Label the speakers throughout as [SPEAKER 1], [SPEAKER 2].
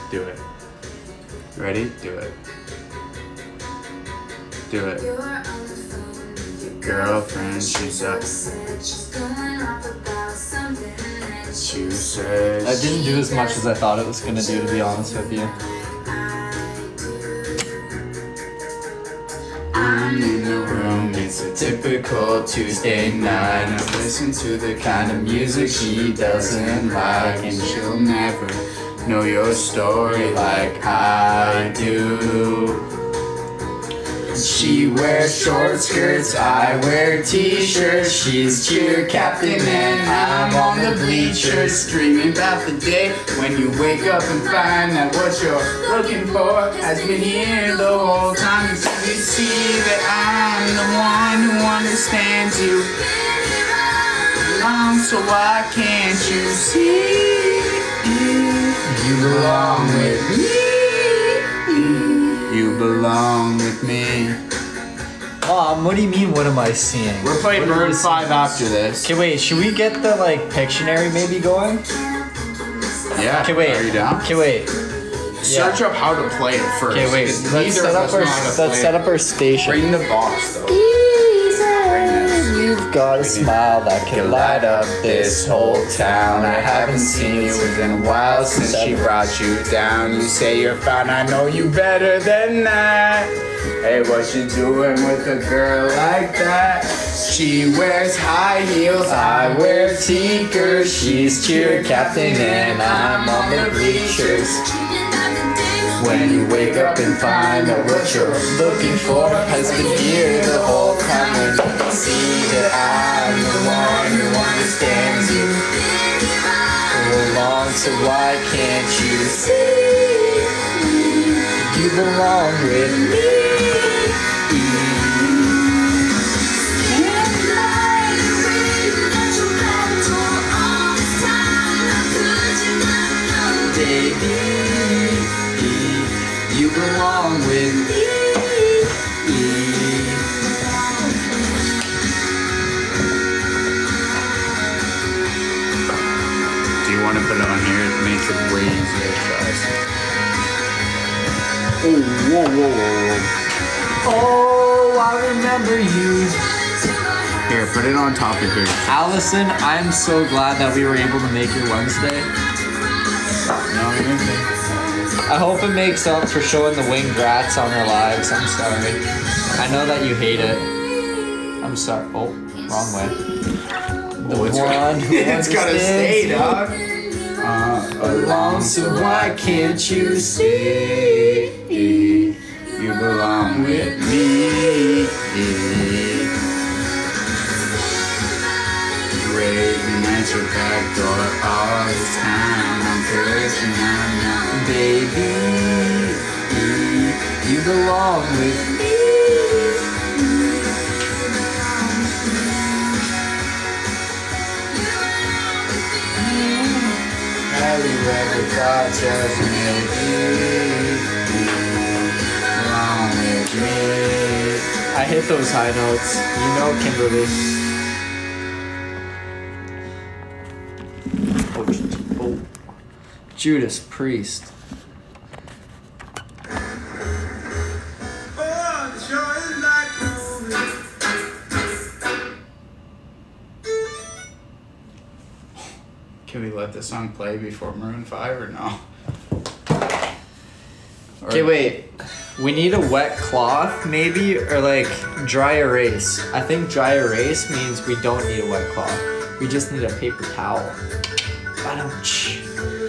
[SPEAKER 1] Do it. Ready? Do it. Do it. Girlfriend, she's up. You said
[SPEAKER 2] I didn't do as much as I thought it was gonna do, to be honest with you.
[SPEAKER 1] I'm in the room, it's a typical Tuesday night. I listen to the kind of music she doesn't like, and she'll never know your story like I do. She wears short skirts, I wear t-shirts. She's cheer captain and I'm on the bleachers, dreaming about the day when you wake up and find that what you're looking for has been here the whole time. Until you see that I'm the one who understands you. So why can't you see? You belong with me. You belong with me.
[SPEAKER 2] Mom, what do you mean, what am I seeing?
[SPEAKER 1] We're playing Maroon 5 after this.
[SPEAKER 2] Okay, wait, should we get the, like, Pictionary maybe going?
[SPEAKER 1] Yeah.
[SPEAKER 2] Okay, wait.
[SPEAKER 1] Are you down?
[SPEAKER 2] Okay, wait.
[SPEAKER 1] Search up how to play it first.
[SPEAKER 2] Okay, wait. Let's set up our station.
[SPEAKER 1] Bring the box, though.
[SPEAKER 2] You've got a smile that can light up this whole town. I haven't seen you
[SPEAKER 1] in a while since she brought you down. You say you're fine, I know you better than that. Hey, what you doing with a girl like that? She wears high heels, I wear sneakers. She's cheer captain and I'm on the bleachers. When you wake up and find that what you're looking for has been here the whole time, and you can see that I'm the one who understands you. Belong, so why can't you see? You belong with me. You belong with me. Do you want to put it on here? It makes it way easier for us. Oh, whoa, whoa, whoa.
[SPEAKER 2] Oh, I remember you.
[SPEAKER 1] Here, put it on top of here.
[SPEAKER 2] Allison, I'm so glad that we were able to make your Wednesday.
[SPEAKER 1] No, you didn't.
[SPEAKER 2] I hope it makes up for showing the winged rats on our lives. I'm sorry. I know that you hate it. I'm sorry. Oh, wrong way. The
[SPEAKER 1] it's
[SPEAKER 2] one who
[SPEAKER 1] it's gotta stay, dog.
[SPEAKER 2] Belong, so why can't you see?
[SPEAKER 1] You belong with me. Waiting at your back door all this time. I'm cursing, I'm not.
[SPEAKER 2] Baby, you belong with me.
[SPEAKER 1] Have you ever thought just maybe belong with me?
[SPEAKER 2] I hit those high notes. You know, Kimberly. Oh. Judas Priest.
[SPEAKER 1] Can we let this song play before Maroon 5 or no?
[SPEAKER 2] Okay, wait. We need a wet cloth, maybe, or like dry erase. I think dry erase means we don't need a wet cloth. We just need a paper towel. Ba-dum-tsh.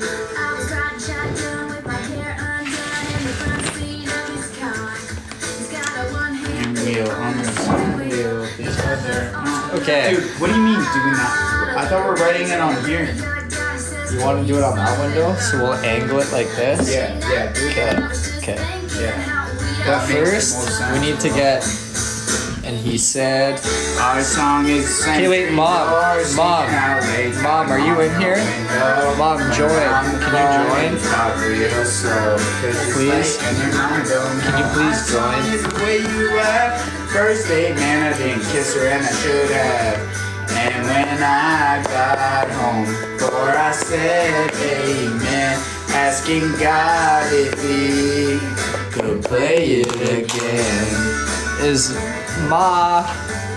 [SPEAKER 2] Okay.
[SPEAKER 1] Dude, what do you mean doing that? I thought we were writing it on here.
[SPEAKER 2] You want to do it on that window? So we'll angle it like this?
[SPEAKER 1] Yeah, do that.
[SPEAKER 2] Okay.
[SPEAKER 1] Yeah.
[SPEAKER 2] But first, we need to get... And he said...
[SPEAKER 1] Our song is...
[SPEAKER 2] Okay, wait, Mom, are you in here? Mom, join. Can you join? Please? Can you please join?
[SPEAKER 1] First date, man, I didn't kiss her and I should have. And when I got home, before I said amen, as asking God if he could play it again.
[SPEAKER 2] Is Ma,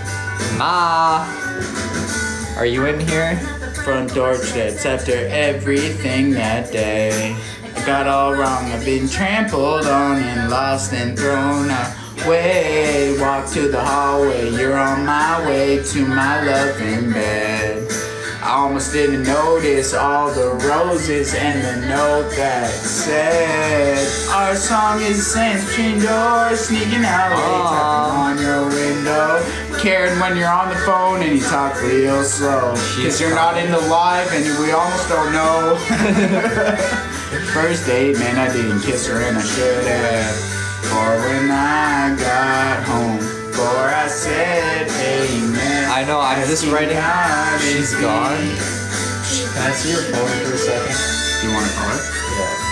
[SPEAKER 2] are you in here?
[SPEAKER 1] Front door steps after everything that day. I got all wrong, I've been trampled on and lost and thrown away. Walk to the hallway, you're on my way to my loving bed. I almost didn't notice all the roses and the note that said our song is a sense between doors, sneaking out late, tapping on your window. Caring when you're on the phone and you talk real slow, cause you're not in the live and we almost don't know. First date, man, I didn't kiss her and I should have. For when I got home, before I said amen.
[SPEAKER 2] I know, I'm just writing. She's gone. Can I see your phone for a second?
[SPEAKER 1] Do you want to call it?
[SPEAKER 2] Yeah.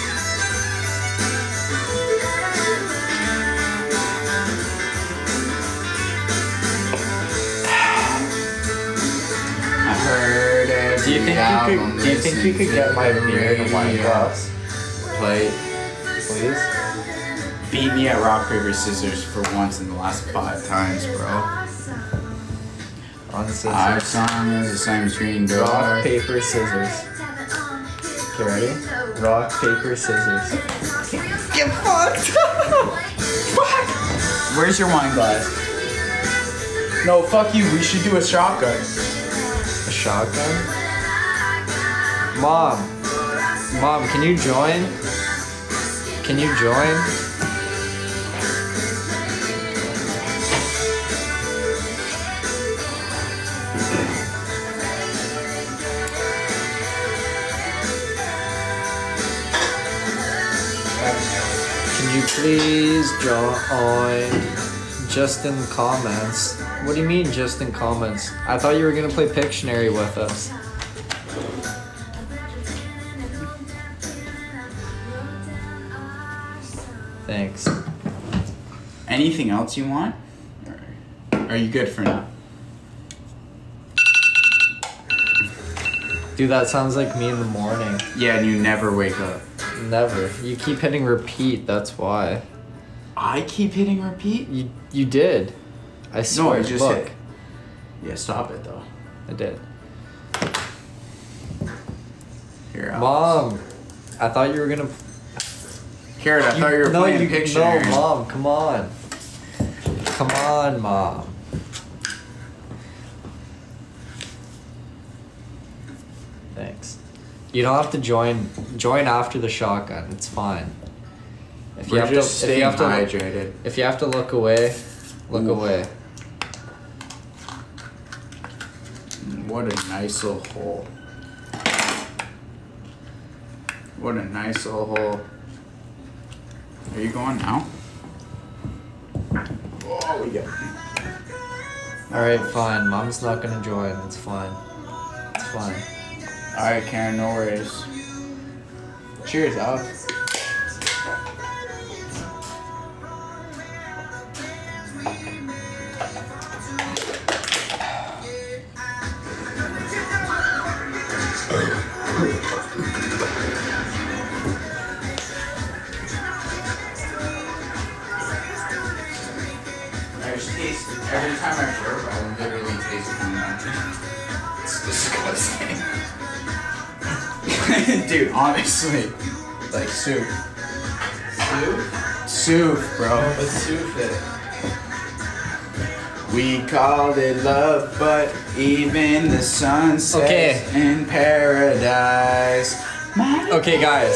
[SPEAKER 1] I heard every
[SPEAKER 2] Do you think you could get my beer in a wine glass?
[SPEAKER 1] Play.
[SPEAKER 2] Please?
[SPEAKER 1] Beat me at rock, paper, scissors for once in the last 5 times, bro.
[SPEAKER 2] On scissors.
[SPEAKER 1] Our song is the same between
[SPEAKER 2] Rock,
[SPEAKER 1] doors.
[SPEAKER 2] paper, scissors. Okay, ready? Rock, paper, scissors. Get fucked!
[SPEAKER 1] Fuck! Where's your wine glass? No, fuck you. We should do a shotgun.
[SPEAKER 2] A shotgun? Mom, can you join? Can you join? Can you please join just in comments? What do you mean just in comments? I thought you were gonna play Pictionary with us. Thanks.
[SPEAKER 1] Anything else you want? Or are you good for now?
[SPEAKER 2] Dude, that sounds like me in the morning.
[SPEAKER 1] Yeah, and you never wake up.
[SPEAKER 2] Never. You keep hitting repeat, that's why.
[SPEAKER 1] I keep hitting repeat?
[SPEAKER 2] You did. I swear.
[SPEAKER 1] No, I just
[SPEAKER 2] look.
[SPEAKER 1] hit. Yeah, stop it though.
[SPEAKER 2] I did.
[SPEAKER 1] Here, Alex.
[SPEAKER 2] Mom, I thought you were gonna.
[SPEAKER 1] Here, I thought you were playing Pictionary.
[SPEAKER 2] No, Mom, come on. Come on, Mom. Thanks. You don't have to join after the shotgun. It's fine. If
[SPEAKER 1] We're just staying hydrated.
[SPEAKER 2] If you have to look away, look away.
[SPEAKER 1] What a nice little hole. What a nice little hole. Are you going now? Oh, we got.
[SPEAKER 2] Alright, fine. Mom's not gonna join. It's fine. It's fine.
[SPEAKER 1] Alright, Karen, no worries. Cheers, Alex. Every time I burp, I literally taste it. It's disgusting. Dude, honestly. Like soup.
[SPEAKER 2] Soup?
[SPEAKER 1] Soup, bro.
[SPEAKER 2] What's soup it?
[SPEAKER 1] We called it love, but even the sun sets in paradise.
[SPEAKER 2] Okay, guys.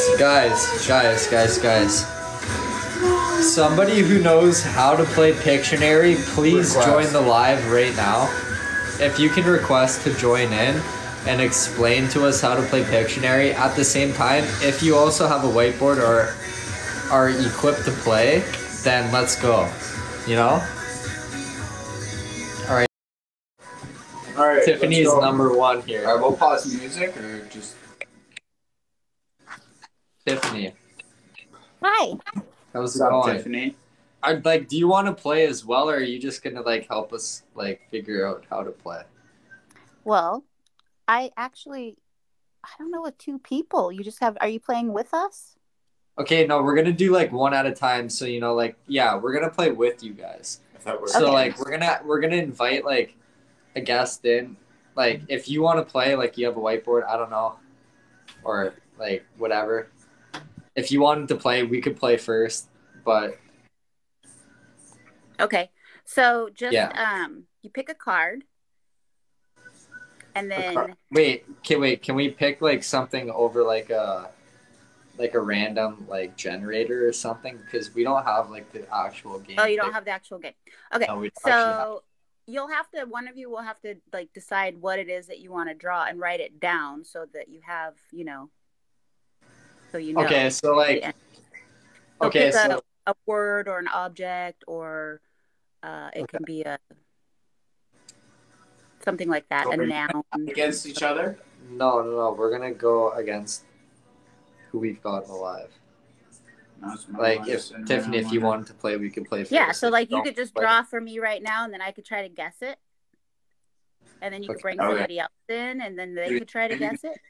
[SPEAKER 2] Somebody who knows how to play Pictionary, please join the live right now. If you can request to join in and explain to us how to play Pictionary. At the same time, if you also have a whiteboard or are equipped to play, then let's go. You know? Alright, Tiffany's number 1 here.
[SPEAKER 1] Alright, we'll pause music or just...
[SPEAKER 2] Tiffany.
[SPEAKER 3] Hi.
[SPEAKER 2] How's it going?
[SPEAKER 1] Tiffany?
[SPEAKER 2] Do you want to play as well, or are you just gonna help us figure out how to play?
[SPEAKER 3] Well, I actually I don't know, with two people. You just have. Are you playing with us?
[SPEAKER 2] Okay, no, we're gonna do like one at a time. So like, yeah, we're gonna play with you guys.
[SPEAKER 1] I thought we're
[SPEAKER 2] So
[SPEAKER 3] Okay.
[SPEAKER 2] like, we're gonna invite like a guest in. Like, if you want to play, like, you have a whiteboard. I don't know, or like whatever. If you wanted to play, we could play first. But
[SPEAKER 3] Okay. So just
[SPEAKER 2] yeah,
[SPEAKER 3] you pick a card, and then
[SPEAKER 2] wait. Can we pick like something over like a random like generator or something? Because we don't have like the actual game.
[SPEAKER 3] you don't have the actual game. Okay.
[SPEAKER 2] No, we don't actually have.
[SPEAKER 3] So you'll have to. One of you will have to like decide what it is that you want to draw and write it down so that you have so you know.
[SPEAKER 2] Okay, so like,
[SPEAKER 3] So
[SPEAKER 2] okay,
[SPEAKER 3] pick
[SPEAKER 2] so
[SPEAKER 3] a word or an object, or it can be something like that, a noun.
[SPEAKER 1] against each other.
[SPEAKER 2] no, we're gonna go against who we've got alive. Like, if Tiffany, if you wanted to play, we could play first.
[SPEAKER 3] Yeah, so
[SPEAKER 2] If
[SPEAKER 3] like you
[SPEAKER 2] don't
[SPEAKER 3] could just
[SPEAKER 2] play-
[SPEAKER 3] draw for me right now, and then I could try to guess it, and then you could bring somebody else in, and then they could try to guess it.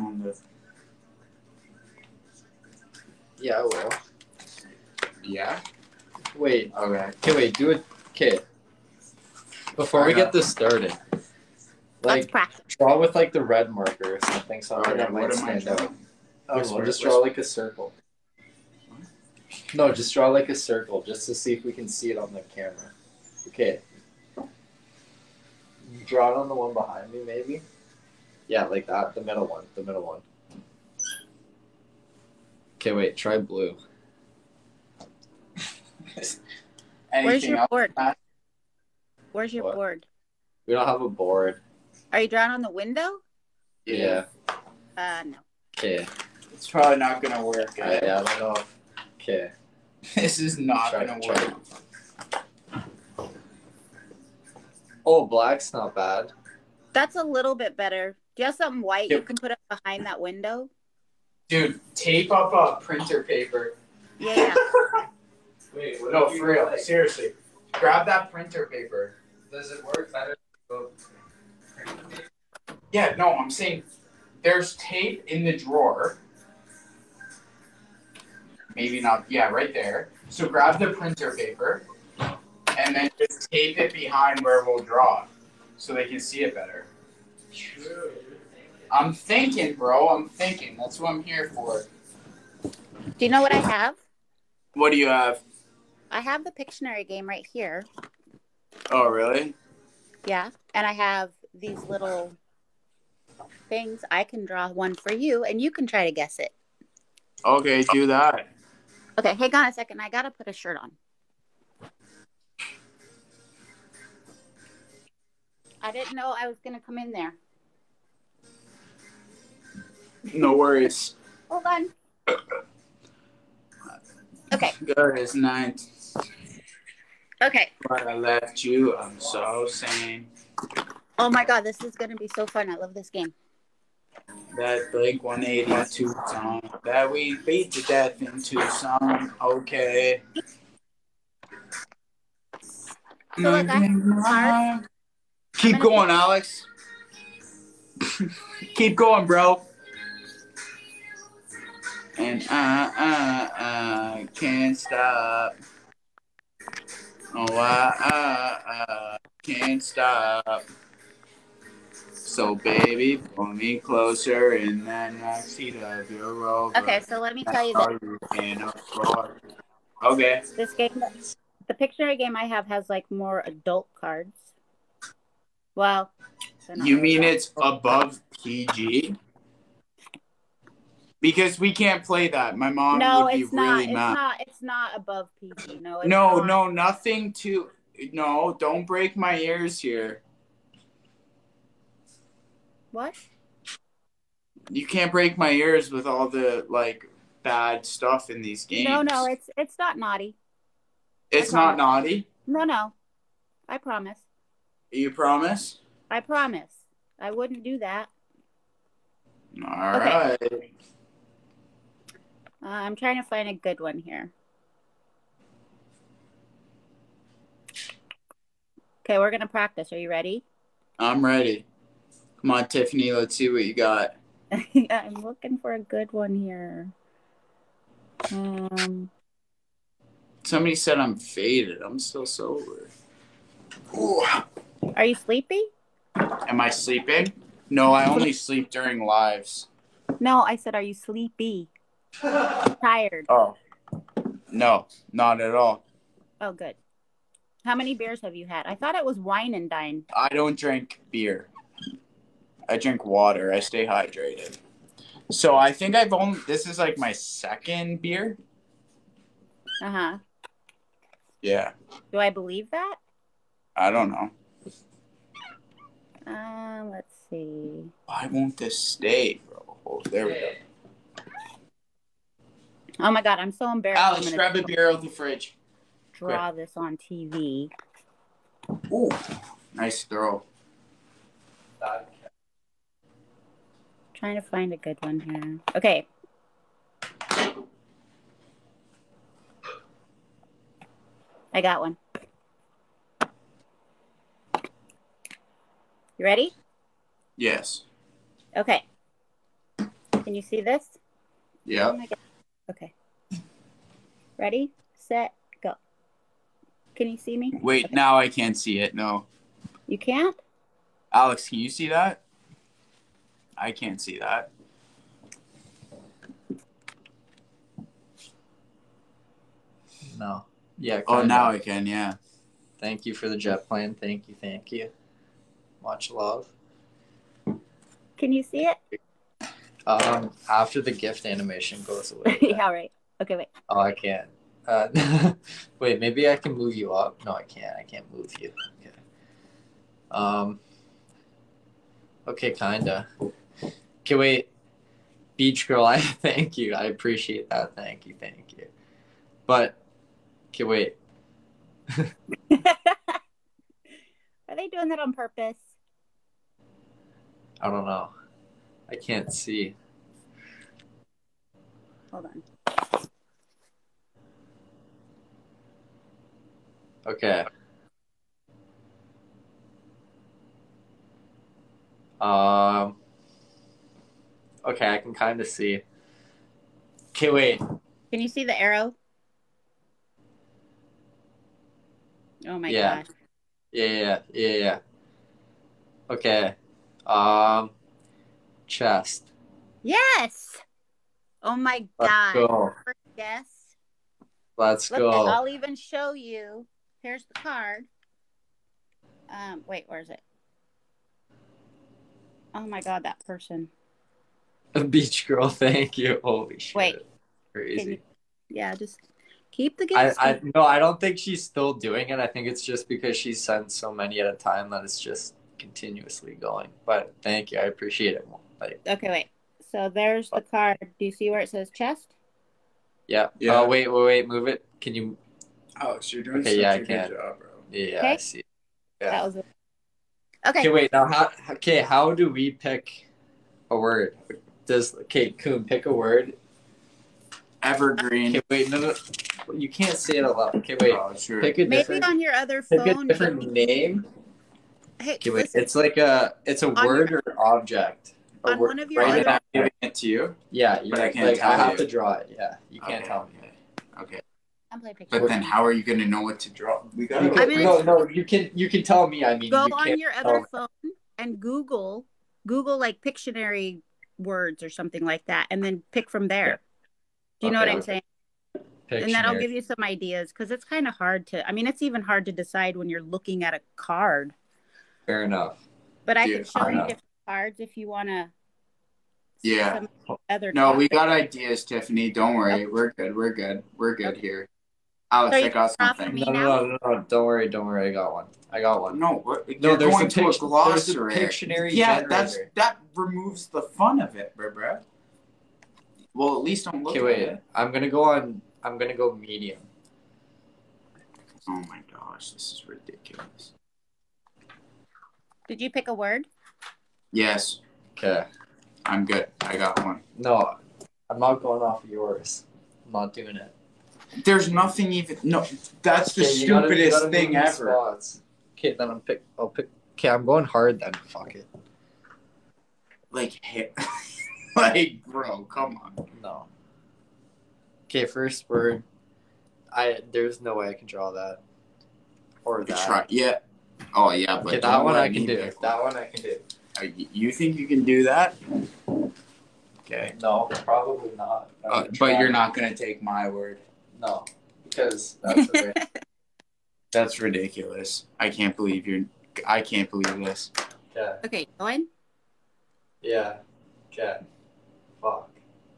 [SPEAKER 2] Yeah, I will.
[SPEAKER 1] Yeah.
[SPEAKER 2] Wait.
[SPEAKER 1] Okay.
[SPEAKER 2] Okay, wait. Do it. Okay. Before we get this started,
[SPEAKER 3] Let's
[SPEAKER 2] like,
[SPEAKER 3] practice.
[SPEAKER 2] draw with like the red marker or something, something that might
[SPEAKER 1] What am I
[SPEAKER 2] stand out.
[SPEAKER 1] drawing?
[SPEAKER 2] We'll just draw like a circle. No, just draw like a circle, just to see if we can see it on the camera. Okay. Draw it on the one behind me, maybe. Yeah, like that. The middle one. The middle one. Okay, wait. Try blue.
[SPEAKER 3] Where's your
[SPEAKER 1] else?
[SPEAKER 3] board? Where's your
[SPEAKER 2] What?
[SPEAKER 3] board?
[SPEAKER 2] We don't have a board.
[SPEAKER 3] Are you drawing on the window?
[SPEAKER 2] Yeah.
[SPEAKER 3] No.
[SPEAKER 2] Okay.
[SPEAKER 1] It's probably not gonna work.
[SPEAKER 2] I don't know. Okay.
[SPEAKER 1] This is not
[SPEAKER 2] Try-
[SPEAKER 1] gonna
[SPEAKER 2] try.
[SPEAKER 1] work.
[SPEAKER 2] Oh, black's not bad.
[SPEAKER 3] That's a little bit better. Do you have something white
[SPEAKER 2] Yep.
[SPEAKER 3] you can put up behind that window?
[SPEAKER 1] Dude, tape up a printer paper.
[SPEAKER 3] Yeah.
[SPEAKER 1] Wait, no, for real. Seriously. Grab that printer paper.
[SPEAKER 2] Does it work better?
[SPEAKER 1] Yeah, no, I'm saying there's tape in the drawer. Maybe not. Yeah, right there. So grab the printer paper and then just tape it behind where we'll draw so they can see it better. I'm thinking, bro. I'm thinking. That's what I'm here for.
[SPEAKER 3] Do you know what I have?
[SPEAKER 1] What do you have?
[SPEAKER 3] I have the Pictionary game right here.
[SPEAKER 1] Oh, really?
[SPEAKER 3] Yeah. And I have these little things. I can draw one for you, and you can try to guess it.
[SPEAKER 1] Okay, do that.
[SPEAKER 3] Okay, hang on a second. I got to put a shirt on. I didn't know I was going to come in there.
[SPEAKER 1] No worries.
[SPEAKER 3] Hold on. Okay.
[SPEAKER 1] Good as night.
[SPEAKER 3] Okay.
[SPEAKER 1] But I left you. I'm so sane.
[SPEAKER 3] Oh my God, this is going to be so fun. I love this game.
[SPEAKER 1] That Blink 182 song that we beat to death in Tucson. Okay.
[SPEAKER 3] So, like, I have cards.
[SPEAKER 1] Keep going, Alex. Keep going, bro. And can't stop. Oh, I can't stop. So, baby, pull me closer in that backseat of your Rover.
[SPEAKER 3] Okay, so let me tell you that
[SPEAKER 1] Okay.
[SPEAKER 3] this game, the Pictionary game I have has like more adult cards. Well, they're not
[SPEAKER 1] You
[SPEAKER 3] really
[SPEAKER 1] mean
[SPEAKER 3] adult.
[SPEAKER 1] it's above PG? Because we can't play that. My mom
[SPEAKER 3] No,
[SPEAKER 1] would be
[SPEAKER 3] it's not.
[SPEAKER 1] really mad.
[SPEAKER 3] It's not above PG. No, it's
[SPEAKER 1] No,
[SPEAKER 3] not.
[SPEAKER 1] no, nothing to. No, don't break my ears here.
[SPEAKER 3] What?
[SPEAKER 1] You can't break my ears with all the like bad stuff in these games.
[SPEAKER 3] No, it's not naughty.
[SPEAKER 1] It's
[SPEAKER 3] I
[SPEAKER 1] not
[SPEAKER 3] promise.
[SPEAKER 1] naughty.
[SPEAKER 3] No. I promise.
[SPEAKER 1] You promise?
[SPEAKER 3] I promise. I wouldn't do that.
[SPEAKER 1] All right.
[SPEAKER 3] I'm trying to find a good one here. Okay, we're gonna practice. Are you ready?
[SPEAKER 1] I'm ready. Come on, Tiffany. Let's see what you got.
[SPEAKER 3] I'm looking for a good one here.
[SPEAKER 1] Somebody said I'm faded. I'm still sober. Ooh.
[SPEAKER 3] Are you sleepy?
[SPEAKER 1] Am I sleeping? No, I only sleep during lives.
[SPEAKER 3] No, I said, are you sleepy? Tired.
[SPEAKER 1] Oh. No, not at all.
[SPEAKER 3] Oh, good. How many beers have you had? I thought it was wine and dine.
[SPEAKER 1] I don't drink beer. I drink water. I stay hydrated. So I think this is like my second beer.
[SPEAKER 3] Uh-huh.
[SPEAKER 1] Yeah.
[SPEAKER 3] Do I believe that?
[SPEAKER 1] I don't know.
[SPEAKER 3] Let's see.
[SPEAKER 1] Why won't this stay, bro? Oh, there we go.
[SPEAKER 3] Oh my God, I'm so embarrassed.
[SPEAKER 1] Alex, grab a beer out of the fridge.
[SPEAKER 3] Draw this on TV.
[SPEAKER 1] Ooh, nice throw.
[SPEAKER 3] Trying to find a good one here. Okay. I got one. You ready?
[SPEAKER 1] Yes.
[SPEAKER 3] Okay. Can you see this?
[SPEAKER 1] Yeah.
[SPEAKER 3] Oh my God. Okay. Ready, set, go. Can you see me?
[SPEAKER 1] Wait,
[SPEAKER 3] okay.
[SPEAKER 1] Now I can't see it. No.
[SPEAKER 3] You can't?
[SPEAKER 1] Alex, can you see that? I can't see that.
[SPEAKER 2] No. Yeah.
[SPEAKER 1] Oh, now I can, yeah.
[SPEAKER 2] Thank you for the jet plane. Thank you. Much love.
[SPEAKER 3] Can you see it?
[SPEAKER 2] After the gift animation goes away.
[SPEAKER 3] Yeah, right. Okay, wait.
[SPEAKER 2] Oh, I can't. Wait, maybe I can move you up. No, I can't. I can't move you. Okay. Okay, kinda. Okay, wait. Beach girl, I thank you. I appreciate that. Thank you. But, okay, wait.
[SPEAKER 3] Are they doing that on purpose?
[SPEAKER 2] I don't know. I can't see.
[SPEAKER 3] Hold on.
[SPEAKER 2] Okay. Okay, I can kind of see. Okay, wait.
[SPEAKER 3] Can you see the arrow? Oh my gosh.
[SPEAKER 2] Yeah. Okay. Chest.
[SPEAKER 3] Yes. Oh my
[SPEAKER 2] Let's
[SPEAKER 3] God.
[SPEAKER 2] go.
[SPEAKER 3] First guess.
[SPEAKER 2] Let's
[SPEAKER 3] Look,
[SPEAKER 2] go.
[SPEAKER 3] I'll even show you. Here's the card. Wait, where is it? Oh my God, that person.
[SPEAKER 2] Beach girl, thank you. Holy shit.
[SPEAKER 3] Wait.
[SPEAKER 2] Crazy.
[SPEAKER 3] Yeah, just keep the gifts.
[SPEAKER 2] No, I don't think she's still doing it. I think it's just because she sends so many at a time that it's just continuously going. But thank you. I appreciate it.
[SPEAKER 3] Okay, wait. So there's the card. Do you see where it says chest?
[SPEAKER 2] Yeah.
[SPEAKER 1] Yeah.
[SPEAKER 2] Oh, wait. Move it. Can you?
[SPEAKER 1] Alex, you're doing
[SPEAKER 2] such
[SPEAKER 1] a
[SPEAKER 2] a
[SPEAKER 1] good job, bro.
[SPEAKER 2] Yeah,
[SPEAKER 3] okay.
[SPEAKER 2] I see. Yeah.
[SPEAKER 3] That was it. Okay.
[SPEAKER 2] Okay, wait. Now, how do we pick a word? Coon, pick a word.
[SPEAKER 1] Evergreen.
[SPEAKER 2] Okay, wait. No. You can't say it out loud. Okay, wait.
[SPEAKER 1] Oh, sure.
[SPEAKER 2] Pick a
[SPEAKER 3] Maybe on your other
[SPEAKER 2] pick
[SPEAKER 3] phone.
[SPEAKER 2] a different name.
[SPEAKER 3] Hey,
[SPEAKER 2] Okay, wait.
[SPEAKER 3] listen.
[SPEAKER 2] It's like it's a word or object.
[SPEAKER 3] On one of your
[SPEAKER 1] Right,
[SPEAKER 3] other,
[SPEAKER 1] I'm giving it to you.
[SPEAKER 2] Yeah,
[SPEAKER 1] But I can't tell
[SPEAKER 2] I have
[SPEAKER 1] you.
[SPEAKER 2] to draw it. Yeah, you can't tell me.
[SPEAKER 1] Okay.
[SPEAKER 3] I'm playing picture.
[SPEAKER 1] But then, how are you going to know what to draw? We got.
[SPEAKER 3] I mean,
[SPEAKER 2] No. You can tell me. I mean,
[SPEAKER 3] go
[SPEAKER 2] you
[SPEAKER 3] on
[SPEAKER 2] can't
[SPEAKER 3] your
[SPEAKER 2] tell
[SPEAKER 3] other
[SPEAKER 2] me.
[SPEAKER 3] phone and Google like Pictionary words or something like that, and then pick from there. Do you know what I'm saying? And that'll give you some ideas, because it's kind of hard to. I mean, it's even hard to decide when you're looking at a card.
[SPEAKER 2] Fair enough.
[SPEAKER 3] But I can show you different cards if you want to.
[SPEAKER 1] Yeah.
[SPEAKER 3] Other
[SPEAKER 1] No, we
[SPEAKER 3] topics.
[SPEAKER 1] got ideas, Tiffany. Don't worry.
[SPEAKER 3] Okay.
[SPEAKER 1] We're good here. Alex,
[SPEAKER 3] So
[SPEAKER 1] I got something.
[SPEAKER 3] me
[SPEAKER 2] No. Don't worry. I got one.
[SPEAKER 1] No, what?
[SPEAKER 2] No,
[SPEAKER 1] You're
[SPEAKER 2] there's
[SPEAKER 1] going
[SPEAKER 2] a
[SPEAKER 1] to a glossary.
[SPEAKER 2] There's a Pictionary
[SPEAKER 1] Yeah,
[SPEAKER 2] generator.
[SPEAKER 1] that removes the fun of it, bro. Well, at least don't look
[SPEAKER 2] Okay,
[SPEAKER 1] at
[SPEAKER 2] wait.
[SPEAKER 1] it.
[SPEAKER 2] I'm gonna go medium.
[SPEAKER 1] Oh my gosh, this is ridiculous.
[SPEAKER 3] Did you pick a word?
[SPEAKER 1] Yes,
[SPEAKER 2] Okay.
[SPEAKER 1] I'm good. I got one.
[SPEAKER 2] No, I'm not going off of yours. I'm not doing it.
[SPEAKER 1] There's nothing even. No, that's the
[SPEAKER 2] Okay, you gotta
[SPEAKER 1] stupidest
[SPEAKER 2] move
[SPEAKER 1] thing
[SPEAKER 2] the
[SPEAKER 1] ever.
[SPEAKER 2] spots. Okay, then I'll pick. Okay, I'm going hard then. Fuck it.
[SPEAKER 1] Like, hey, Like, bro, come on.
[SPEAKER 2] No. Okay, first word. There's no way I can draw that. Or that.
[SPEAKER 1] Try, yeah. Oh, yeah, but
[SPEAKER 2] okay, that one I can do. That one I can do.
[SPEAKER 1] You think you can do that? Okay.
[SPEAKER 2] No, probably not.
[SPEAKER 1] But you're not going to take my word.
[SPEAKER 2] No, because that's a
[SPEAKER 1] That's ridiculous. I can't believe this.
[SPEAKER 2] Yeah.
[SPEAKER 3] Okay, going?
[SPEAKER 2] Yeah. Okay. Fuck.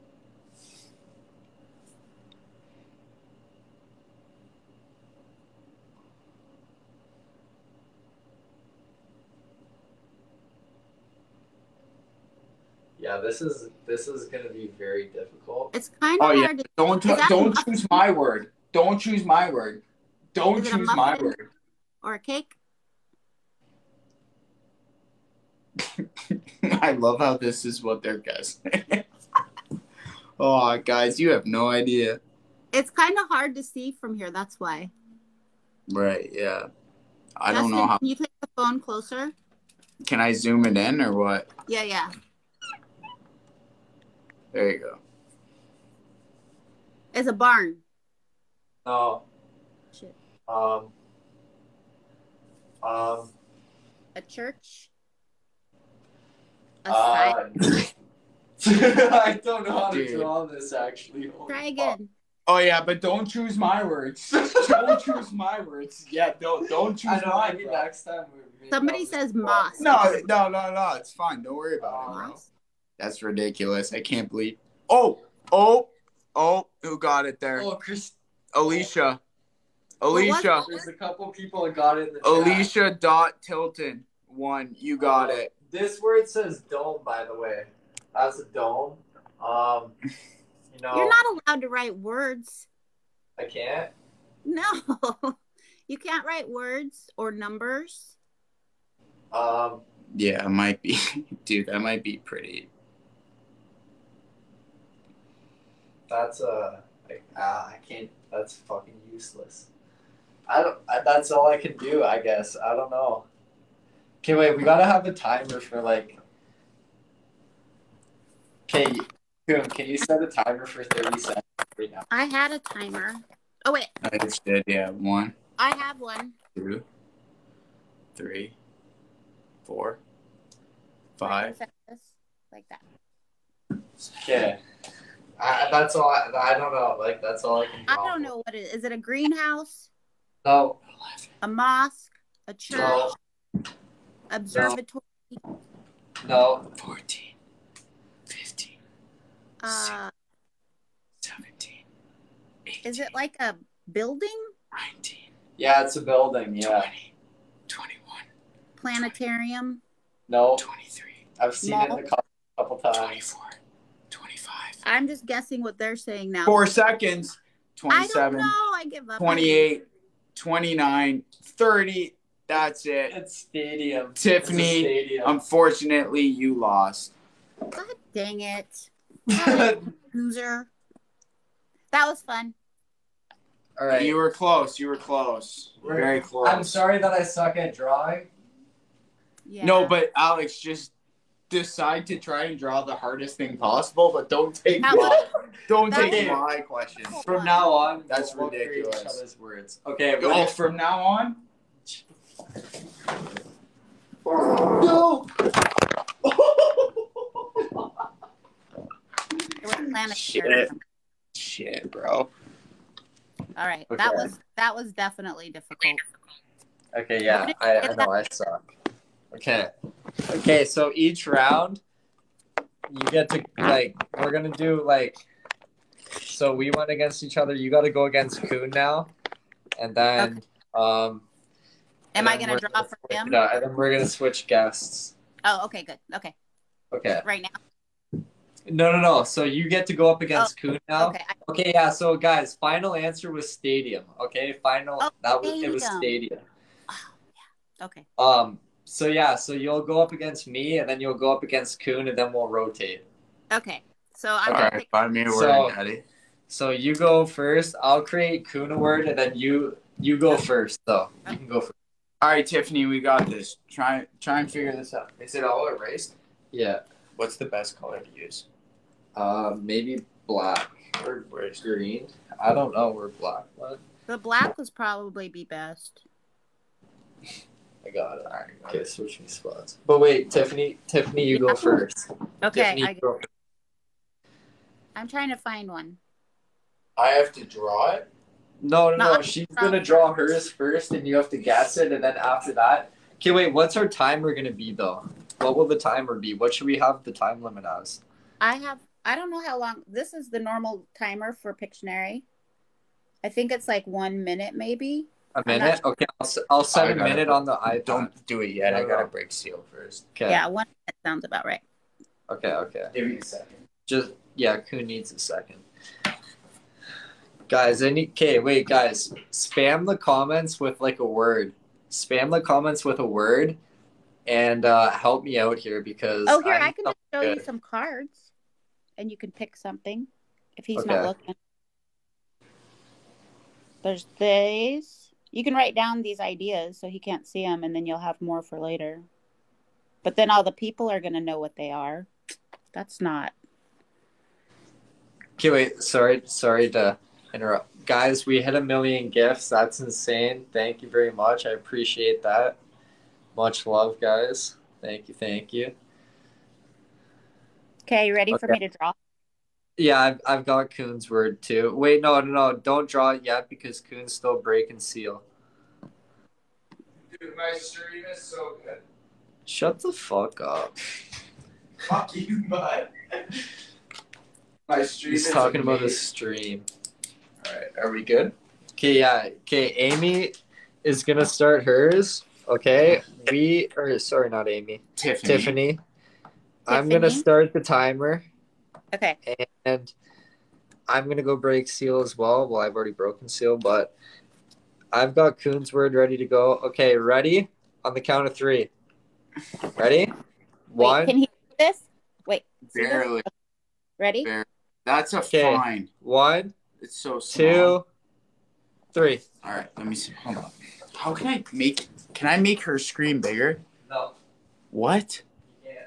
[SPEAKER 2] Yeah, this is gonna be very difficult.
[SPEAKER 3] It's kind of hard.
[SPEAKER 1] Don't choose my word. Don't choose my word. Don't choose my word.
[SPEAKER 3] Or a cake?
[SPEAKER 1] I love how this is what they're guessing. Oh, guys, you have no idea.
[SPEAKER 3] It's kind of hard to see from here. That's why.
[SPEAKER 1] Right? Yeah. I
[SPEAKER 3] Justin,
[SPEAKER 1] don't know how.
[SPEAKER 3] Can you take the phone closer?
[SPEAKER 1] Can I zoom it in or what?
[SPEAKER 3] Yeah.
[SPEAKER 1] There you go.
[SPEAKER 3] It's a barn.
[SPEAKER 2] No.
[SPEAKER 3] Shit.
[SPEAKER 2] A
[SPEAKER 3] church. A sign.
[SPEAKER 2] I don't know how to draw this actually.
[SPEAKER 3] Try again.
[SPEAKER 1] Oh yeah, but don't choose my words. Don't choose my words. Yeah, don't choose
[SPEAKER 2] I know.
[SPEAKER 1] mine.
[SPEAKER 2] Maybe next time.
[SPEAKER 3] Somebody says mosque.
[SPEAKER 1] No. It's fine. Don't worry about it, bro. That's ridiculous. I can't believe. Oh! Who got it there?
[SPEAKER 2] Oh, Chris.
[SPEAKER 1] Alicia.
[SPEAKER 2] There's a couple people that got it in the chat.
[SPEAKER 1] Alicia.Tilton. 1. You got it.
[SPEAKER 2] This word says dome, by the way. That's a dome. You know.
[SPEAKER 3] You're not allowed to write words.
[SPEAKER 2] I can't?
[SPEAKER 3] No. You can't write words or numbers.
[SPEAKER 1] Yeah, it might be. Dude, that might be pretty.
[SPEAKER 2] That's I can't. That's fucking useless. That's all I can do, I guess. I don't know. Okay, wait. We gotta have a timer for like. Okay, can you set a timer for 30 seconds right now?
[SPEAKER 3] I had a timer. Oh wait.
[SPEAKER 1] I just did. Yeah, 1.
[SPEAKER 3] I have one.
[SPEAKER 1] 2, 3, 4, 5.
[SPEAKER 3] Like that.
[SPEAKER 2] Okay. That's all. I don't know. Like that's all I can.
[SPEAKER 3] I don't know what it is. Is it a greenhouse?
[SPEAKER 2] No.
[SPEAKER 3] A mosque? A church?
[SPEAKER 2] No.
[SPEAKER 3] Observatory?
[SPEAKER 2] No.
[SPEAKER 1] 14, 15,
[SPEAKER 3] 17.
[SPEAKER 1] 18.
[SPEAKER 3] Is it like a building?
[SPEAKER 1] 19.
[SPEAKER 2] Yeah, it's a building. Yeah.
[SPEAKER 1] 20, 21.
[SPEAKER 3] Planetarium?
[SPEAKER 2] No.
[SPEAKER 1] 23.
[SPEAKER 2] I've seen it a couple times.
[SPEAKER 1] 24. 25.
[SPEAKER 3] I'm just guessing what they're saying now.
[SPEAKER 1] 4 seconds. 27.
[SPEAKER 3] I don't know. I give up.
[SPEAKER 1] 28. 29. 30. That's it.
[SPEAKER 2] It's stadium.
[SPEAKER 1] Tiffany,
[SPEAKER 2] stadium.
[SPEAKER 1] Unfortunately, you lost.
[SPEAKER 3] God dang it. Loser. That was fun.
[SPEAKER 2] All right.
[SPEAKER 1] You were close. Very close.
[SPEAKER 2] I'm sorry that I suck at drawing.
[SPEAKER 3] Yeah.
[SPEAKER 1] No, but Alex, just decide to try and draw the hardest thing possible, but don't take my questions.
[SPEAKER 2] From now on,
[SPEAKER 1] that's
[SPEAKER 2] we'll
[SPEAKER 1] ridiculous.
[SPEAKER 2] Each other's words. Okay.
[SPEAKER 1] Oh, from now on. No. Shit, bro.
[SPEAKER 3] All right.
[SPEAKER 2] Okay.
[SPEAKER 3] That was definitely difficult.
[SPEAKER 2] Okay, yeah. I know I suck. Okay, so each round you get to we're gonna do so we went against each other. You gotta go against Kuhn now. And then
[SPEAKER 3] Am I gonna draw for him?
[SPEAKER 2] Yeah, and then we're gonna switch guests.
[SPEAKER 3] Oh, okay, good. Okay. Right now.
[SPEAKER 2] No. So you get to go up against Kuhn now.
[SPEAKER 3] Okay,
[SPEAKER 2] yeah. So guys, final answer was stadium. Okay, it was stadium.
[SPEAKER 3] Oh, yeah. Okay.
[SPEAKER 2] So yeah, so you'll go up against me, and then you'll go up against Kuhn, and then we'll rotate.
[SPEAKER 3] Okay. So I'm gonna pick...
[SPEAKER 1] Find me a word, Daddy.
[SPEAKER 2] So you go first. I'll create Kuhn a word, and then you go first. So you can go first.
[SPEAKER 1] All right, Tiffany, we got this. Try and figure this out. Is it all erased?
[SPEAKER 2] Yeah.
[SPEAKER 1] What's the best color to use?
[SPEAKER 2] Maybe black or green. I don't know where black went.
[SPEAKER 3] The black would probably be best.
[SPEAKER 2] I got it. All right, okay, switching spots. But wait, Tiffany, you go first.
[SPEAKER 3] Okay,
[SPEAKER 2] Tiffany, go.
[SPEAKER 3] I'm trying to find one.
[SPEAKER 1] I have to draw it?
[SPEAKER 2] No. She's gonna draw hers first, and you have to guess it, and then after that. Okay, wait. What's our timer gonna be though? What will the timer be? What should we have the time limit as?
[SPEAKER 3] I don't know how long. This is the normal timer for Pictionary. I think it's like 1 minute, maybe.
[SPEAKER 2] A minute? Okay, I'll set a minute on the iPad.
[SPEAKER 1] Don't do it yet. I gotta break seal first.
[SPEAKER 2] Okay.
[SPEAKER 3] Yeah, 1 minute sounds about right.
[SPEAKER 2] Okay.
[SPEAKER 1] Give me a second.
[SPEAKER 2] Kuhn needs a second. Guys, guys, spam the comments with like a word. Spam the comments with a word, and help me out here because.
[SPEAKER 3] Oh, here I can just show you some cards, and you can pick something if he's not looking. There's these. You can write down these ideas so he can't see them, and then you'll have more for later. But then all the people are gonna know what they are. That's not.
[SPEAKER 2] Okay, wait. Sorry to interrupt. Guys, we hit 1 million gifts. That's insane. Thank you very much. I appreciate that. Much love, guys. Thank you.
[SPEAKER 3] Okay, you ready for me to draw?
[SPEAKER 2] Yeah, I've got Kuhn's word too. Wait, no. Don't draw it yet because Kuhn's still breaking seal.
[SPEAKER 1] Dude, my stream is so good.
[SPEAKER 2] Shut the fuck up.
[SPEAKER 1] Fuck you, bud. My stream
[SPEAKER 2] He's talking about his stream.
[SPEAKER 1] Alright, are we good?
[SPEAKER 2] Okay, yeah. Okay, Amy is gonna start hers. Okay. Not Amy. Tiffany. I'm gonna start the timer.
[SPEAKER 3] Okay.
[SPEAKER 2] And I'm gonna go break seal as well. Well, I've already broken seal, but I've got Kuhn's word ready to go. Okay, ready? On the count of 3. Ready?
[SPEAKER 3] Wait, can he do this? Wait.
[SPEAKER 1] Barely.
[SPEAKER 3] Ready?
[SPEAKER 1] Barely. That's a fine.
[SPEAKER 2] 1.
[SPEAKER 1] It's so small.
[SPEAKER 2] 2, 3.
[SPEAKER 1] All right, let me see. Hold on. How can I make her screen bigger?
[SPEAKER 2] No.
[SPEAKER 1] What?
[SPEAKER 2] Yeah.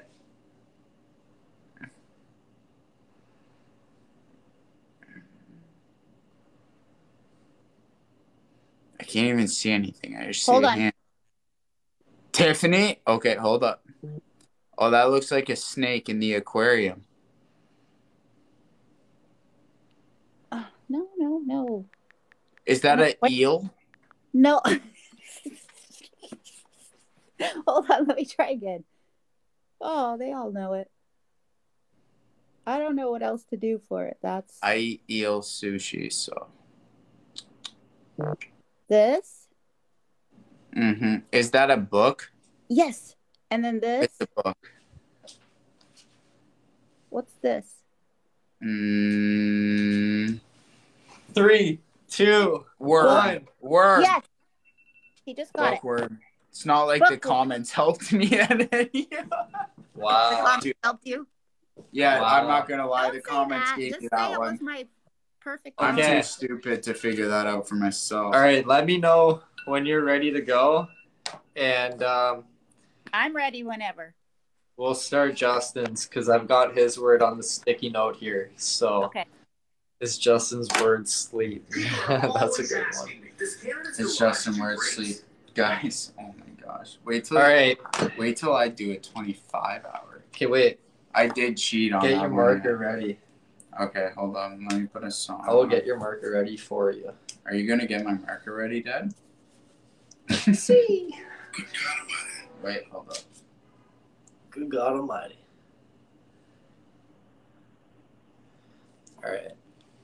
[SPEAKER 1] I can't even see anything. I just see the hand. Tiffany? Okay, hold up. Oh, that looks like a snake in the aquarium.
[SPEAKER 3] No.
[SPEAKER 1] Is that an eel?
[SPEAKER 3] No. Hold on, let me try again. Oh, they all know it. I don't know what else to do for it.
[SPEAKER 1] I eat eel sushi, so.
[SPEAKER 3] This?
[SPEAKER 1] Mm-hmm. Is that a book?
[SPEAKER 3] Yes. And then this?
[SPEAKER 1] It's a book.
[SPEAKER 3] What's this?
[SPEAKER 2] 3, 2, 1.
[SPEAKER 1] Word.
[SPEAKER 3] Yes. He just got it.
[SPEAKER 1] Word. It's not like the comments helped me at any.
[SPEAKER 2] Wow.
[SPEAKER 3] The comments helped you?
[SPEAKER 1] Yeah,
[SPEAKER 2] wow.
[SPEAKER 1] I'm not gonna lie.
[SPEAKER 3] Don't
[SPEAKER 1] the comments
[SPEAKER 3] that.
[SPEAKER 1] gave
[SPEAKER 3] just
[SPEAKER 1] me that
[SPEAKER 3] it
[SPEAKER 1] one.
[SPEAKER 3] Was my perfect.
[SPEAKER 1] I'm
[SPEAKER 2] Okay.
[SPEAKER 1] too stupid to figure that out for myself.
[SPEAKER 2] All right, let me know when you're ready to go, and
[SPEAKER 3] I'm ready whenever.
[SPEAKER 2] We'll start Justin's because I've got his word on the sticky note here. So
[SPEAKER 3] okay.
[SPEAKER 2] It's Justin's word sleep. That's a good one.
[SPEAKER 1] It's Justin's word sleep, guys. Oh my gosh! Wait till I do a 25 hour.
[SPEAKER 2] Okay, wait.
[SPEAKER 1] I did cheat on
[SPEAKER 2] Get
[SPEAKER 1] that
[SPEAKER 2] your
[SPEAKER 1] one.
[SPEAKER 2] marker ready.
[SPEAKER 1] Okay, hold on. Let me put a song.
[SPEAKER 2] I will get your marker ready for you.
[SPEAKER 1] Are you gonna get my marker ready, Dad?
[SPEAKER 2] See.
[SPEAKER 1] Wait, hold up.
[SPEAKER 2] Good God Almighty. All right.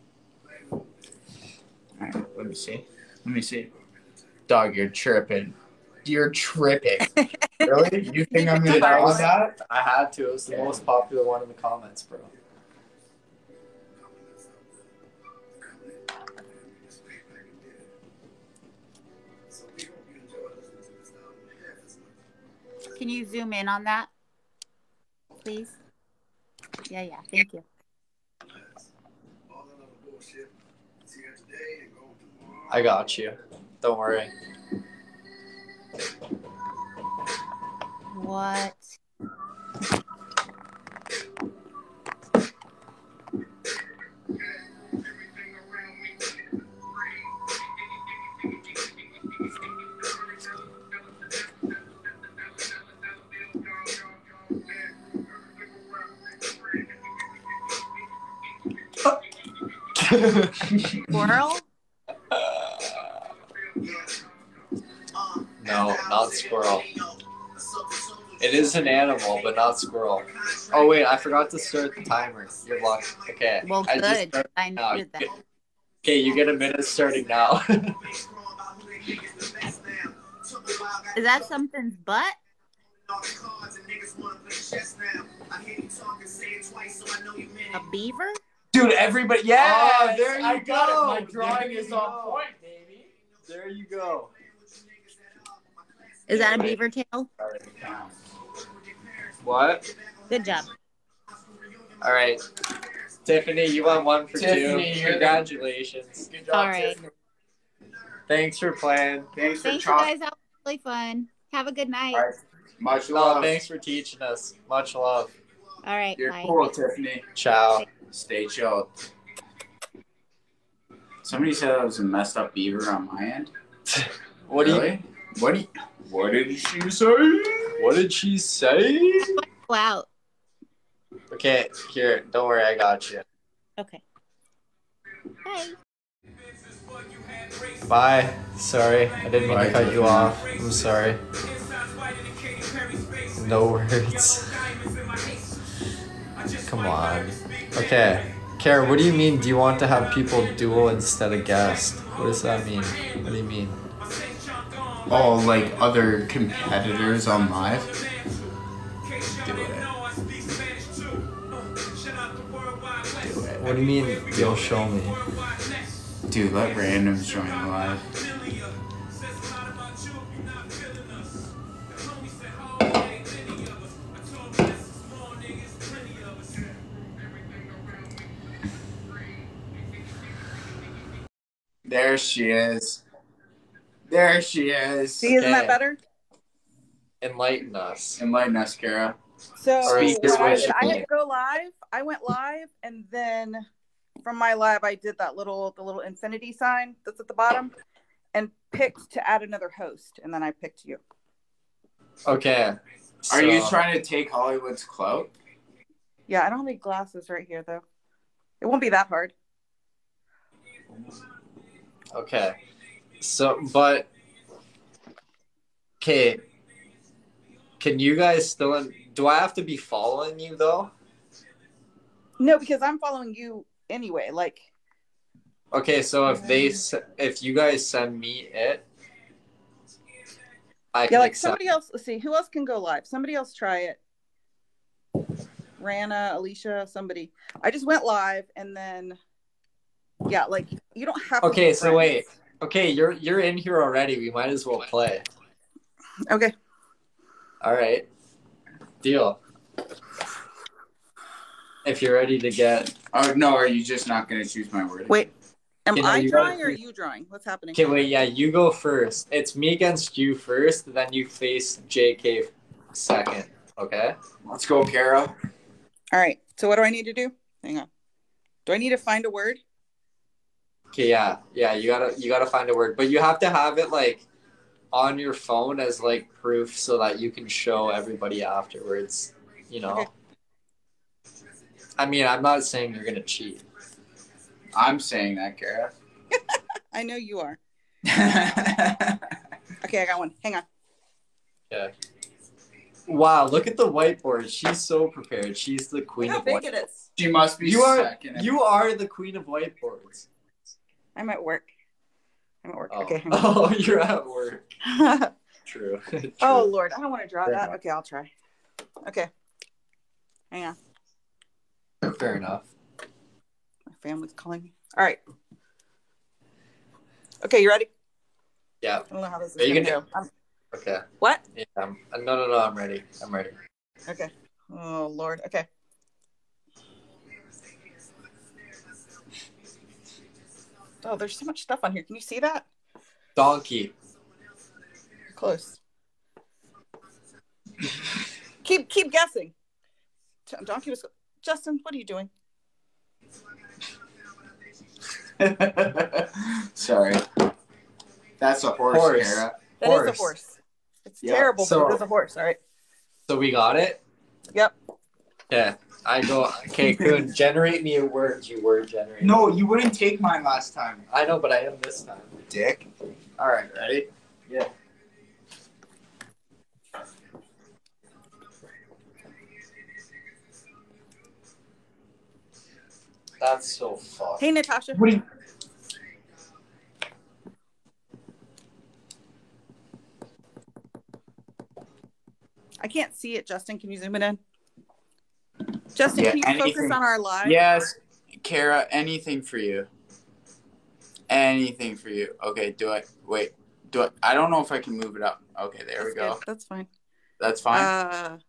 [SPEAKER 1] Let me see. Dog, you're tripping. You're tripping. Really? You think I'm gonna die with that?
[SPEAKER 2] I had to. It was the most popular one in the comments, bro.
[SPEAKER 3] Can you zoom in on that, please? Yeah. Thank you.
[SPEAKER 2] I got you. Don't worry.
[SPEAKER 3] What? Squirrel?
[SPEAKER 2] No, not squirrel. It is an animal, but not squirrel. Oh wait, I forgot to start the timer. You're lucky. Okay.
[SPEAKER 3] Well, good. I needed that.
[SPEAKER 2] Okay, you get a minute starting now.
[SPEAKER 3] Is that something's butt? A beaver?
[SPEAKER 1] Dude, everybody, yeah,
[SPEAKER 2] Oh, there you
[SPEAKER 1] I got
[SPEAKER 2] go.
[SPEAKER 1] it. My drawing
[SPEAKER 2] There
[SPEAKER 1] is
[SPEAKER 2] you
[SPEAKER 1] on
[SPEAKER 2] go.
[SPEAKER 1] point, baby.
[SPEAKER 2] There you go.
[SPEAKER 3] Is that a beaver tail?
[SPEAKER 2] What?
[SPEAKER 3] Good job.
[SPEAKER 2] All right. Tiffany, you won 1 for
[SPEAKER 1] Tiffany,
[SPEAKER 2] 2.
[SPEAKER 1] you're
[SPEAKER 2] Congratulations.
[SPEAKER 1] Good job,
[SPEAKER 3] All right.
[SPEAKER 1] Tiffany.
[SPEAKER 2] Thanks for playing.
[SPEAKER 1] Thanks for
[SPEAKER 3] Thanks, you guys. That was really fun. Have a good night.
[SPEAKER 1] All right. Much
[SPEAKER 2] Oh,
[SPEAKER 1] love.
[SPEAKER 2] thanks for teaching us. Much love.
[SPEAKER 3] All right.
[SPEAKER 1] You're
[SPEAKER 3] Bye.
[SPEAKER 1] cool, Tiffany.
[SPEAKER 2] Ciao.
[SPEAKER 1] Stay chilled. Somebody said that was a messed up beaver on my end.
[SPEAKER 2] What do you?
[SPEAKER 1] Really? What did she say?
[SPEAKER 2] What did she say?
[SPEAKER 3] Go out.
[SPEAKER 2] Okay, here. Don't worry, I got you.
[SPEAKER 3] Okay. Bye.
[SPEAKER 2] Bye. Sorry, I didn't mean to cut you off. I'm sorry. No words. Come on. Okay. Kara, what do you mean? Do you want to have people duel instead of guest? What does that mean? What do you mean?
[SPEAKER 1] Oh, like other competitors on live? Do it. Do it.
[SPEAKER 2] What do you mean you'll show me?
[SPEAKER 1] Dude, let randoms join live. There she is. There she is.
[SPEAKER 4] See, isn't that
[SPEAKER 2] Okay.
[SPEAKER 4] better?
[SPEAKER 2] Enlighten us.
[SPEAKER 1] Enlighten us, Kara.
[SPEAKER 4] So
[SPEAKER 2] Speak this way,
[SPEAKER 4] I
[SPEAKER 2] Shakira.
[SPEAKER 4] had to go live. I went live, and then from my live, I did the little infinity sign that's at the bottom, and picked to add another host, and then I picked you.
[SPEAKER 2] Okay.
[SPEAKER 1] Are you
[SPEAKER 2] so-
[SPEAKER 1] trying to take Hollywood's clout?
[SPEAKER 4] Yeah, I don't have any glasses right here though. It won't be that hard.
[SPEAKER 2] Okay. So, but. Okay. Can you guys still. Do I have to be following you though?
[SPEAKER 4] No, because I'm following you anyway. Like,
[SPEAKER 2] Okay, so if you guys send me it, I can
[SPEAKER 4] yeah, like
[SPEAKER 2] accept.
[SPEAKER 4] somebody else. Let's see, who else can go live? Somebody else try it. Rana, Alicia, somebody. I just went live, and then, yeah, like you don't have. to
[SPEAKER 2] Okay,
[SPEAKER 4] be
[SPEAKER 2] so
[SPEAKER 4] friends.
[SPEAKER 2] wait. Okay, you're in here already. We might as well play.
[SPEAKER 4] Okay.
[SPEAKER 2] All right. Deal. If you're ready to get.
[SPEAKER 1] Oh, no, are you just not going to choose my word?
[SPEAKER 4] Wait, am
[SPEAKER 2] You know,
[SPEAKER 4] I
[SPEAKER 2] you gotta-
[SPEAKER 4] drawing or are you drawing? What's happening?
[SPEAKER 2] Okay, wait. Yeah, you go first. It's me against you first. Then you face JK second. Okay.
[SPEAKER 1] Let's go, Kara.
[SPEAKER 4] All right. So what do I need to do? Hang on. Do I need to find a word?
[SPEAKER 2] Okay. Yeah. You gotta find a word, but you have to have it like on your phone as like proof so that you can show everybody afterwards. You know.
[SPEAKER 4] Okay.
[SPEAKER 2] I mean, I'm not saying you're gonna cheat.
[SPEAKER 1] I'm saying that, Kara.
[SPEAKER 4] I know you are.
[SPEAKER 1] Wow,
[SPEAKER 4] Okay, I got one. Hang on.
[SPEAKER 2] Okay. Wow, look at the whiteboard. She's so prepared. She's the queen
[SPEAKER 4] Look how
[SPEAKER 2] of
[SPEAKER 4] big
[SPEAKER 2] whiteboards.
[SPEAKER 4] it is.
[SPEAKER 1] she must be
[SPEAKER 2] You are
[SPEAKER 1] second.
[SPEAKER 2] you are the queen of whiteboards.
[SPEAKER 4] I'm at work.
[SPEAKER 2] Oh,
[SPEAKER 4] Okay. Hang on.
[SPEAKER 2] oh you're at work. True. True.
[SPEAKER 4] Oh Lord, I don't want to draw that. Okay, I'll try. Okay. Hang on.
[SPEAKER 2] Fair enough.
[SPEAKER 4] My family's calling me. All right. Okay, you ready?
[SPEAKER 2] Yeah.
[SPEAKER 4] I don't know how this
[SPEAKER 2] Are
[SPEAKER 4] is
[SPEAKER 2] you
[SPEAKER 4] gonna
[SPEAKER 2] gonna-
[SPEAKER 4] go.
[SPEAKER 2] Okay.
[SPEAKER 4] What?
[SPEAKER 2] Yeah. No. I'm ready. I'm ready.
[SPEAKER 4] Okay. Oh Lord. Okay. Oh, there's so much stuff on here. Can you see that?
[SPEAKER 2] Donkey.
[SPEAKER 4] Close. Keep guessing. Donkey was. Justin, what are you doing?
[SPEAKER 1] Sorry. That's a horse,
[SPEAKER 2] Horse.
[SPEAKER 1] Kara.
[SPEAKER 4] That is a horse. It's
[SPEAKER 1] Yeah,
[SPEAKER 4] terrible,
[SPEAKER 2] so-
[SPEAKER 4] but it is a horse. All right.
[SPEAKER 2] So we got it?
[SPEAKER 4] Yep.
[SPEAKER 2] Okay. I go, okay, Kun, generate me a word. You word generate.
[SPEAKER 1] No, you wouldn't take mine last time.
[SPEAKER 2] I know, but I am this time.
[SPEAKER 1] Dick. All right, ready?
[SPEAKER 2] Yeah. That's so fucked.
[SPEAKER 4] Hey, Natasha.
[SPEAKER 1] What do you...
[SPEAKER 4] I can't see it, Justin. Can you zoom it in? Justin,
[SPEAKER 1] Yeah,
[SPEAKER 4] can you
[SPEAKER 1] anything.
[SPEAKER 4] focus on our live?
[SPEAKER 1] Yes, Kara, anything for you. Anything for you. Okay, do it. Wait, do it. I don't know if I can move it up. Okay, there we go.
[SPEAKER 4] Good. That's fine.
[SPEAKER 1] That's fine.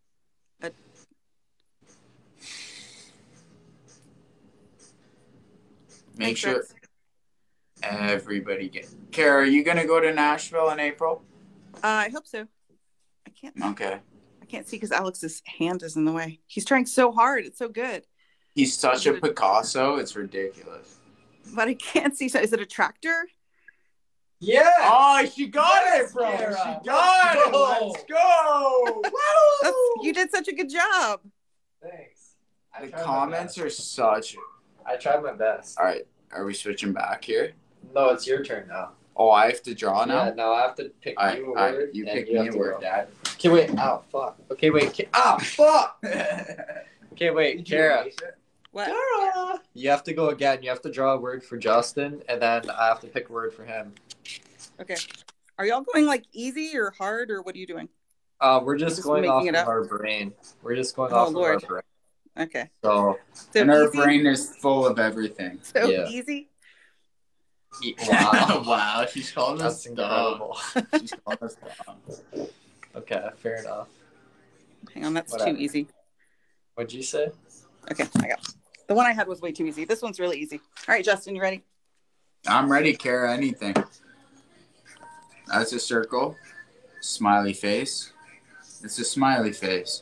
[SPEAKER 1] Make sure everybody get. Kara, are you gonna go to Nashville in April?
[SPEAKER 4] I hope so. I can't.
[SPEAKER 1] Okay.
[SPEAKER 4] I can't see because Alex's hand is in the way. He's trying so hard. It's so good.
[SPEAKER 1] He's such a Picasso. It's ridiculous.
[SPEAKER 4] But I can't see. So is it a tractor?
[SPEAKER 2] Yeah.
[SPEAKER 1] Oh, she got
[SPEAKER 2] Yes,
[SPEAKER 1] it, bro.
[SPEAKER 2] Kara.
[SPEAKER 1] She got it. Let's go.
[SPEAKER 4] You did such a good job.
[SPEAKER 2] Thanks.
[SPEAKER 1] The comments are such.
[SPEAKER 2] I tried my best.
[SPEAKER 1] All right, are we switching back here?
[SPEAKER 2] No, it's your turn now.
[SPEAKER 1] Oh, I have to draw now.
[SPEAKER 2] Yeah, now I have to pick
[SPEAKER 1] All right,
[SPEAKER 2] you a
[SPEAKER 1] all right.
[SPEAKER 2] word.
[SPEAKER 1] You
[SPEAKER 2] and
[SPEAKER 1] pick
[SPEAKER 2] you
[SPEAKER 1] me
[SPEAKER 2] have
[SPEAKER 1] a
[SPEAKER 2] to
[SPEAKER 1] word,
[SPEAKER 2] go.
[SPEAKER 1] Dad.
[SPEAKER 2] Okay, wait. Oh, fuck. Okay, wait. Ah, fuck. Okay, wait, Kara.
[SPEAKER 4] What?
[SPEAKER 2] Kara. You have to go again. You have to draw a word for Justin, and then I have to pick a word for him.
[SPEAKER 4] Okay. Are y'all going like easy or hard or what are you doing?
[SPEAKER 2] We're just going off of our brain. We're just going off of our brain.
[SPEAKER 4] Okay.
[SPEAKER 2] So
[SPEAKER 1] and our
[SPEAKER 4] easy?
[SPEAKER 1] brain is full of everything.
[SPEAKER 4] So
[SPEAKER 2] Yeah.
[SPEAKER 4] easy?
[SPEAKER 2] Wow.
[SPEAKER 1] Wow, she's calling us
[SPEAKER 2] That's incredible.
[SPEAKER 1] She's calling us dumb.
[SPEAKER 2] Okay, fair enough.
[SPEAKER 4] Hang on, that's
[SPEAKER 2] Whatever.
[SPEAKER 4] too easy.
[SPEAKER 2] What'd you say?
[SPEAKER 4] Okay, I got it. The one I had was way too easy. This one's really easy. All right, Justin, you ready?
[SPEAKER 1] I'm ready, Kara. Anything. That's a circle. Smiley face. It's a smiley face.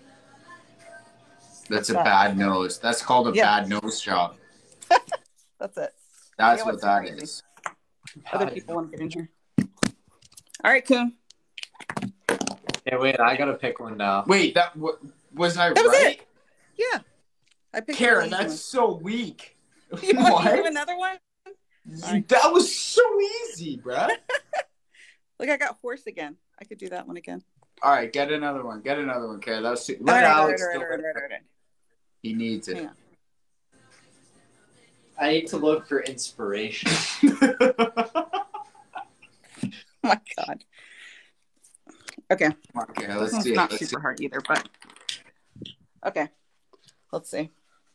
[SPEAKER 1] That's
[SPEAKER 4] What's
[SPEAKER 1] a
[SPEAKER 4] that?
[SPEAKER 1] bad nose. That's called a bad nose job.
[SPEAKER 4] That's it.
[SPEAKER 1] That's
[SPEAKER 4] Yeah,
[SPEAKER 1] what
[SPEAKER 4] what's
[SPEAKER 1] that
[SPEAKER 4] crazy?
[SPEAKER 1] is.
[SPEAKER 4] Other people want to get in here. All right, Coon.
[SPEAKER 2] Hey, wait, I gotta pick one now.
[SPEAKER 1] Wait, was I
[SPEAKER 4] That was
[SPEAKER 1] right?
[SPEAKER 4] it. Yeah. I picked
[SPEAKER 1] Kara,
[SPEAKER 4] the
[SPEAKER 1] that's so weak.
[SPEAKER 4] You want to do
[SPEAKER 1] What?
[SPEAKER 4] another one?
[SPEAKER 1] That was so easy, bruh.
[SPEAKER 4] Look, I got horse again. I could do that one again.
[SPEAKER 1] All right, get another one. Get another one, Kara. That was too...
[SPEAKER 4] All
[SPEAKER 1] Let
[SPEAKER 4] right,
[SPEAKER 1] Alex
[SPEAKER 4] all
[SPEAKER 1] do
[SPEAKER 4] right.
[SPEAKER 1] it. He needs it.
[SPEAKER 4] Hang on.
[SPEAKER 2] I need to look for inspiration.
[SPEAKER 4] Oh my God. Okay.
[SPEAKER 1] Come on, Kara, let's
[SPEAKER 4] This
[SPEAKER 1] see
[SPEAKER 4] one's
[SPEAKER 1] it.
[SPEAKER 4] not
[SPEAKER 1] Let's see
[SPEAKER 4] super hard either, but okay. Let's see.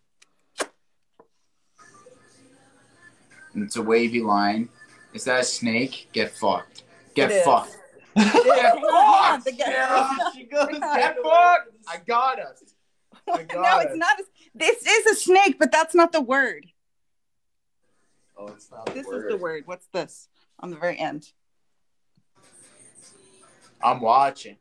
[SPEAKER 1] It's a wavy line. Is that a snake? Get fucked. Get
[SPEAKER 4] It is.
[SPEAKER 1] fucked.
[SPEAKER 4] Hang on,
[SPEAKER 1] Get
[SPEAKER 4] hang
[SPEAKER 1] fucked.
[SPEAKER 4] on.
[SPEAKER 2] She goes
[SPEAKER 4] Hang on.
[SPEAKER 1] Get fucked. I got us. I got
[SPEAKER 4] No,
[SPEAKER 1] us.
[SPEAKER 4] it's not. This is a snake, but that's not the word.
[SPEAKER 2] Oh, it's not
[SPEAKER 4] This is the word. What's this on the very end?
[SPEAKER 1] I'm watching.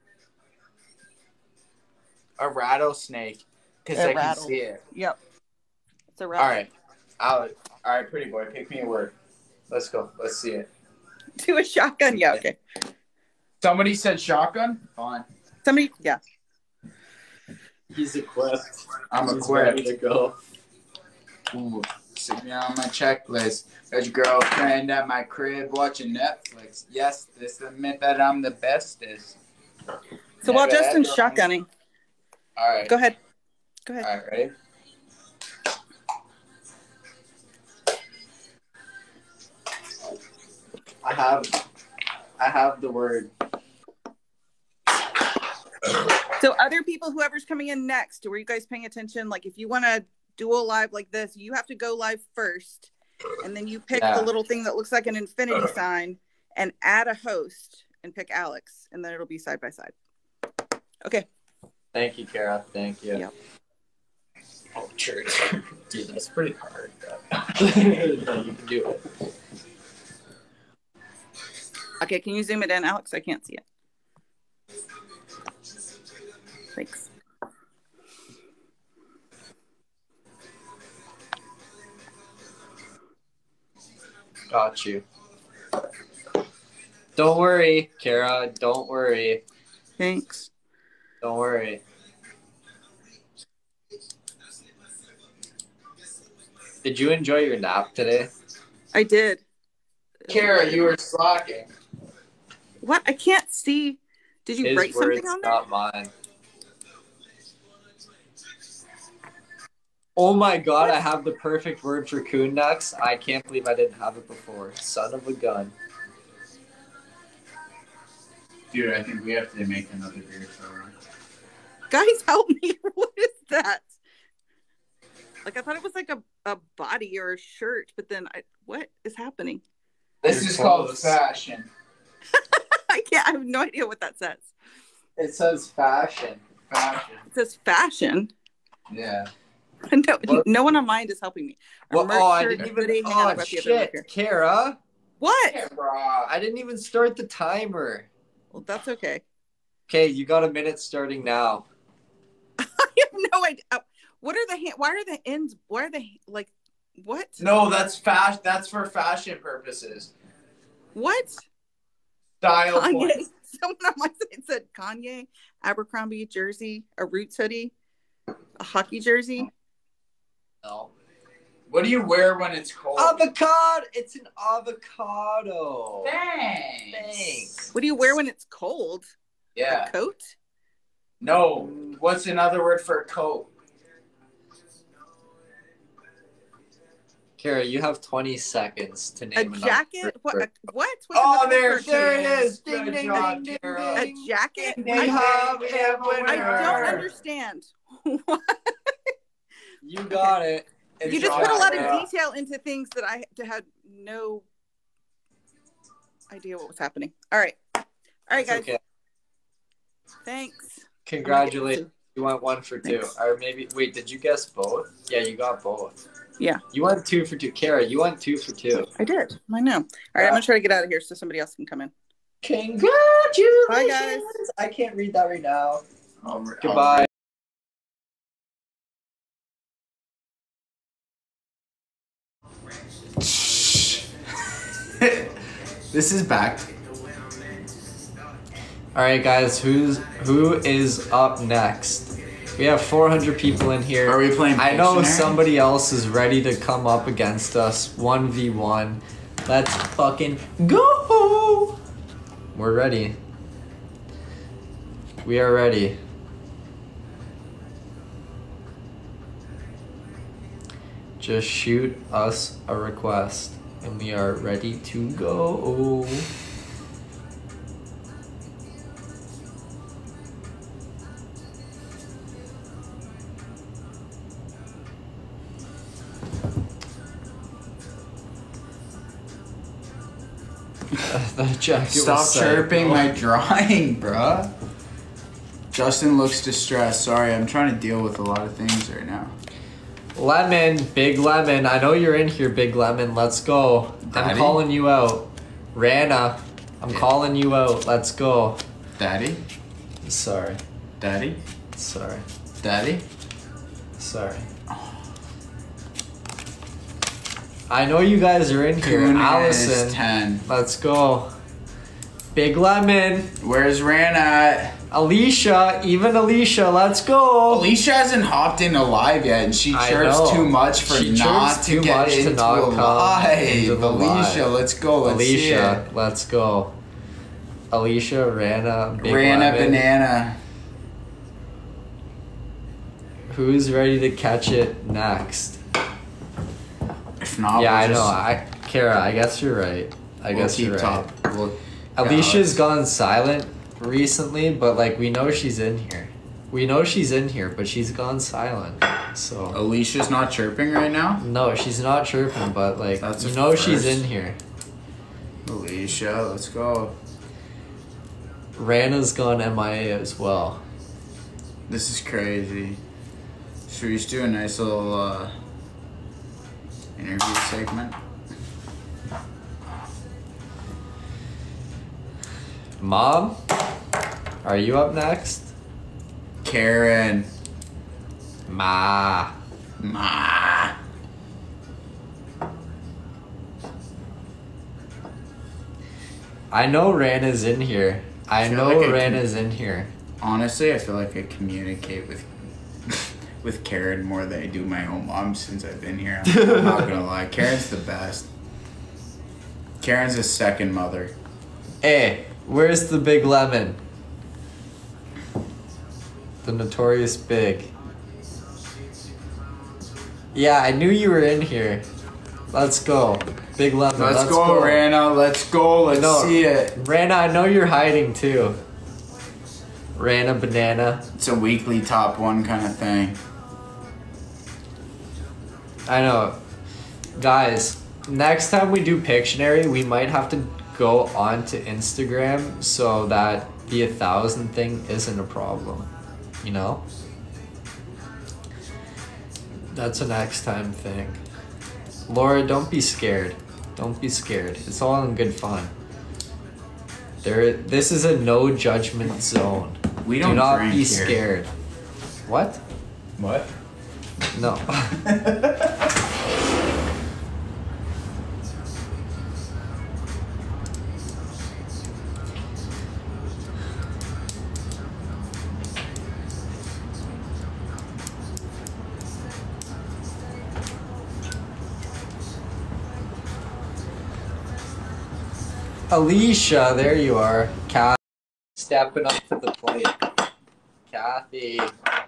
[SPEAKER 1] A rattlesnake. Because
[SPEAKER 4] A
[SPEAKER 1] I
[SPEAKER 4] rattle.
[SPEAKER 1] can see it.
[SPEAKER 4] Yep. It's a
[SPEAKER 1] All
[SPEAKER 4] rattle.
[SPEAKER 1] right. Alex. All right, pretty boy. Pick me a word. Let's go. Let's see it.
[SPEAKER 4] Do a shotgun. Yeah. Okay.
[SPEAKER 1] Somebody said shotgun? Fine.
[SPEAKER 4] Somebody. Yeah.
[SPEAKER 2] He's equipped.
[SPEAKER 1] I'm
[SPEAKER 2] He's
[SPEAKER 1] equipped.
[SPEAKER 2] ready to go.
[SPEAKER 1] Ooh, sit me on my checklist. There's your girlfriend at my crib watching Netflix. Yes, this admit that I'm the bestest.
[SPEAKER 4] So while
[SPEAKER 1] Never
[SPEAKER 4] Justin's
[SPEAKER 1] had one.
[SPEAKER 4] shotgunning,
[SPEAKER 1] All right.
[SPEAKER 4] go ahead. Go ahead.
[SPEAKER 1] All right, ready?
[SPEAKER 2] I have the word.
[SPEAKER 4] So other people, whoever's coming in next, were you guys paying attention? Like if you want to do a live like this, you have to go live first. And then you pick the little thing that looks like an infinity sign and add a host and pick Alex. And then it'll be side by side. Okay.
[SPEAKER 2] Thank you, Kara. Thank you.
[SPEAKER 4] Yep.
[SPEAKER 2] Oh, church. Dude, that's pretty hard. No, you can do it.
[SPEAKER 4] Okay, can you zoom it in, Alex? I can't see it. Thanks.
[SPEAKER 2] Got you. Don't worry, Kara. Don't worry.
[SPEAKER 4] Thanks.
[SPEAKER 2] Don't worry. Did you enjoy your nap today?
[SPEAKER 4] I did.
[SPEAKER 1] Kara, you were slacking.
[SPEAKER 4] What? I can't see. Did you
[SPEAKER 2] His
[SPEAKER 4] write
[SPEAKER 2] words,
[SPEAKER 4] something on there?
[SPEAKER 2] not mine. Oh my god, I have the perfect word for coon next. I can't believe I didn't have it before. Son of a gun.
[SPEAKER 1] Dude, I think we have to make another beer soda.
[SPEAKER 4] Guys, help me. What is that? Like, I thought it was like a body or a shirt, but then what is happening?
[SPEAKER 1] This is called fashion.
[SPEAKER 4] I have no idea what that says.
[SPEAKER 2] It says fashion.
[SPEAKER 1] Fashion.
[SPEAKER 4] It says fashion.
[SPEAKER 1] Yeah.
[SPEAKER 4] No one on mine is helping me.
[SPEAKER 2] I didn't even. Oh, shit. Kara.
[SPEAKER 4] What?
[SPEAKER 1] Kara.
[SPEAKER 2] I didn't even start the timer.
[SPEAKER 4] Well, that's okay.
[SPEAKER 2] Okay, you got a minute starting now.
[SPEAKER 4] I have no idea. What are why are the ends? Why are they like? What?
[SPEAKER 1] No, that's fashion. That's for fashion purposes.
[SPEAKER 4] What?
[SPEAKER 1] Style
[SPEAKER 4] Kanye.
[SPEAKER 1] points.
[SPEAKER 4] Someone on my side said Kanye, Abercrombie jersey, a Roots hoodie, a hockey jersey.
[SPEAKER 2] No.
[SPEAKER 1] What do you wear when it's cold?
[SPEAKER 2] Avocado. It's an avocado.
[SPEAKER 1] Thanks.
[SPEAKER 4] What do you wear when it's cold?
[SPEAKER 1] Yeah.
[SPEAKER 4] A coat?
[SPEAKER 1] No. What's another word for a coat?
[SPEAKER 2] Kara, you have 20 seconds to name
[SPEAKER 4] a jacket. What? What's
[SPEAKER 1] there
[SPEAKER 2] it is. Ding,
[SPEAKER 1] Good
[SPEAKER 2] ding,
[SPEAKER 1] job,
[SPEAKER 2] ding, ding,
[SPEAKER 1] Kara.
[SPEAKER 2] ding.
[SPEAKER 4] A jacket.
[SPEAKER 1] I
[SPEAKER 4] I don't understand. What?
[SPEAKER 2] You got it.
[SPEAKER 1] It's
[SPEAKER 4] You just put a lot
[SPEAKER 1] Kara.
[SPEAKER 4] of detail into things that I had no idea what was happening. All right, guys.
[SPEAKER 2] Okay.
[SPEAKER 4] Thanks.
[SPEAKER 2] Congratulations. You went 1 for 2.
[SPEAKER 4] Thanks.
[SPEAKER 2] Or maybe, wait, did you guess both? Yeah, you got both.
[SPEAKER 4] Yeah.
[SPEAKER 2] You went 2 for 2. Kara, you went 2 for 2.
[SPEAKER 4] I did. I know. All right, I'm gonna try to get out of here so somebody else can come in.
[SPEAKER 2] Congratulations.
[SPEAKER 4] Bye, guys.
[SPEAKER 2] I can't read that right now.
[SPEAKER 1] Goodbye.
[SPEAKER 2] Goodbye.
[SPEAKER 1] This is back.
[SPEAKER 2] All right, guys, who is up next? We have 400 people in here.
[SPEAKER 1] Are we playing
[SPEAKER 2] I know
[SPEAKER 1] Pictionary?
[SPEAKER 2] somebody else is ready to come up against us. 1v1. Let's fucking go. We're ready. We are ready. Just shoot us a request and we are ready to go. That jacket
[SPEAKER 1] Stop
[SPEAKER 2] was
[SPEAKER 1] chirping
[SPEAKER 2] psycho.
[SPEAKER 1] my drawing, bruh. Justin looks distressed. Sorry, I'm trying to deal with a lot of things right now.
[SPEAKER 2] Lemon, Big Lemon. I know you're in here, Big Lemon. Let's go.
[SPEAKER 1] Daddy?
[SPEAKER 2] I'm calling you out. Rana, I'm calling you out. Let's go.
[SPEAKER 1] Daddy?
[SPEAKER 2] Sorry.
[SPEAKER 1] Daddy?
[SPEAKER 2] Sorry.
[SPEAKER 1] Daddy?
[SPEAKER 2] Sorry. I know you guys are in here.
[SPEAKER 1] Coon is
[SPEAKER 2] Allison,
[SPEAKER 1] 10.
[SPEAKER 2] let's go. Big Lemon,
[SPEAKER 1] Where's Ran at?
[SPEAKER 2] Alicia, even Alicia, let's go.
[SPEAKER 1] Alicia hasn't hopped into live yet, and she
[SPEAKER 2] I
[SPEAKER 1] chirps
[SPEAKER 2] know.
[SPEAKER 1] too much for
[SPEAKER 2] She
[SPEAKER 1] not
[SPEAKER 2] chirps
[SPEAKER 1] to
[SPEAKER 2] too
[SPEAKER 1] get
[SPEAKER 2] much to
[SPEAKER 1] into
[SPEAKER 2] not
[SPEAKER 1] a
[SPEAKER 2] come
[SPEAKER 1] live.
[SPEAKER 2] into the
[SPEAKER 1] Alicia,
[SPEAKER 2] live.
[SPEAKER 1] let's go. Let's see
[SPEAKER 2] Alicia,
[SPEAKER 1] it.
[SPEAKER 2] let's go. Alicia, Rana, Big
[SPEAKER 1] Rana
[SPEAKER 2] Lemon.
[SPEAKER 1] Banana.
[SPEAKER 2] Who's ready to catch it next?
[SPEAKER 1] If not,
[SPEAKER 2] Yeah,
[SPEAKER 1] we'll
[SPEAKER 2] I know.
[SPEAKER 1] just-
[SPEAKER 2] Kara, I guess you're right. I
[SPEAKER 1] we'll
[SPEAKER 2] guess
[SPEAKER 1] keep
[SPEAKER 2] you're right.
[SPEAKER 1] top.
[SPEAKER 2] Alicia's gone silent recently, but like we know she's in here. We know she's in here, but she's gone silent. So
[SPEAKER 1] Alicia's not chirping right now?
[SPEAKER 2] no, she's not chirping, but like
[SPEAKER 1] That's
[SPEAKER 2] you
[SPEAKER 1] a
[SPEAKER 2] know she's
[SPEAKER 1] first.
[SPEAKER 2] in here.
[SPEAKER 1] Alicia, let's go.
[SPEAKER 2] Rana's gone MIA as well.
[SPEAKER 1] This is crazy. Should we just do a nice little interview segment?
[SPEAKER 2] Mom, are you up next?
[SPEAKER 1] Karen.
[SPEAKER 2] Ma.
[SPEAKER 1] Ma.
[SPEAKER 2] I know Rana's in here. I
[SPEAKER 1] feel
[SPEAKER 2] know
[SPEAKER 1] like I can-
[SPEAKER 2] Rana's in here.
[SPEAKER 1] Honestly, I feel like I communicate with with Karen more than I do my own mom since I've been here. I'm not gonna lie. Karen's the best. Karen's a second mother.
[SPEAKER 2] Hey, where's the Big Lemon? The Notorious Big. Yeah, I knew you were in here. Let's go. Big Lemon.
[SPEAKER 1] Let's go, Rana. Let's go. Let's see it.
[SPEAKER 2] Rana, I know you're hiding too. Rana Banana.
[SPEAKER 1] It's a weekly top one kind of thing.
[SPEAKER 2] I know. Guys, next time we do Pictionary, we might have to go onto Instagram so that the 1,000 thing isn't a problem. You know? That's a next time thing. Laura, don't be scared. Don't be scared. It's all in good fun. This is a no judgment zone.
[SPEAKER 1] We don't
[SPEAKER 2] Do not
[SPEAKER 1] drink
[SPEAKER 2] be
[SPEAKER 1] here.
[SPEAKER 2] scared. What?
[SPEAKER 1] What?
[SPEAKER 2] No. Alicia, there you are. Kathy, stepping up to the plate. Kathy.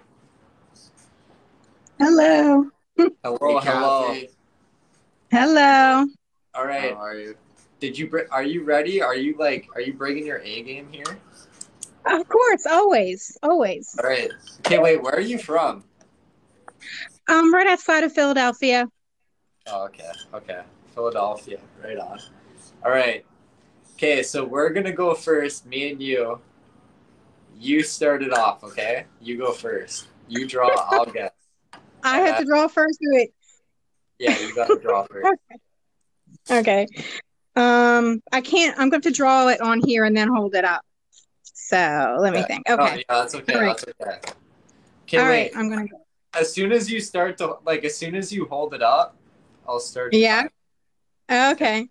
[SPEAKER 5] Hello.
[SPEAKER 2] Hello,
[SPEAKER 1] Hey,
[SPEAKER 2] hello.
[SPEAKER 1] Kathy.
[SPEAKER 5] Hello.
[SPEAKER 2] All right.
[SPEAKER 1] How are you?
[SPEAKER 2] Are you ready? Are you bringing your A game here?
[SPEAKER 5] Of course, always. Always.
[SPEAKER 2] All right. Okay, wait, where are you from?
[SPEAKER 5] Right outside of Philadelphia.
[SPEAKER 2] Oh, okay. Philadelphia, right on. All right. Okay, so we're gonna go first, me and you. You start it off, okay? You go first. You draw, I'll guess.
[SPEAKER 5] I have to draw first. Wait.
[SPEAKER 2] Yeah, you gotta draw first.
[SPEAKER 5] Okay. I can't. I'm going to draw it on here and then hold it up. So let me think. Okay.
[SPEAKER 2] Oh, yeah, that's okay.
[SPEAKER 5] All right.
[SPEAKER 2] That's okay. Okay,
[SPEAKER 5] All
[SPEAKER 2] wait.
[SPEAKER 5] right. I'm gonna go.
[SPEAKER 2] As soon as you start to as soon as you hold it up, I'll start.
[SPEAKER 5] Yeah. Okay.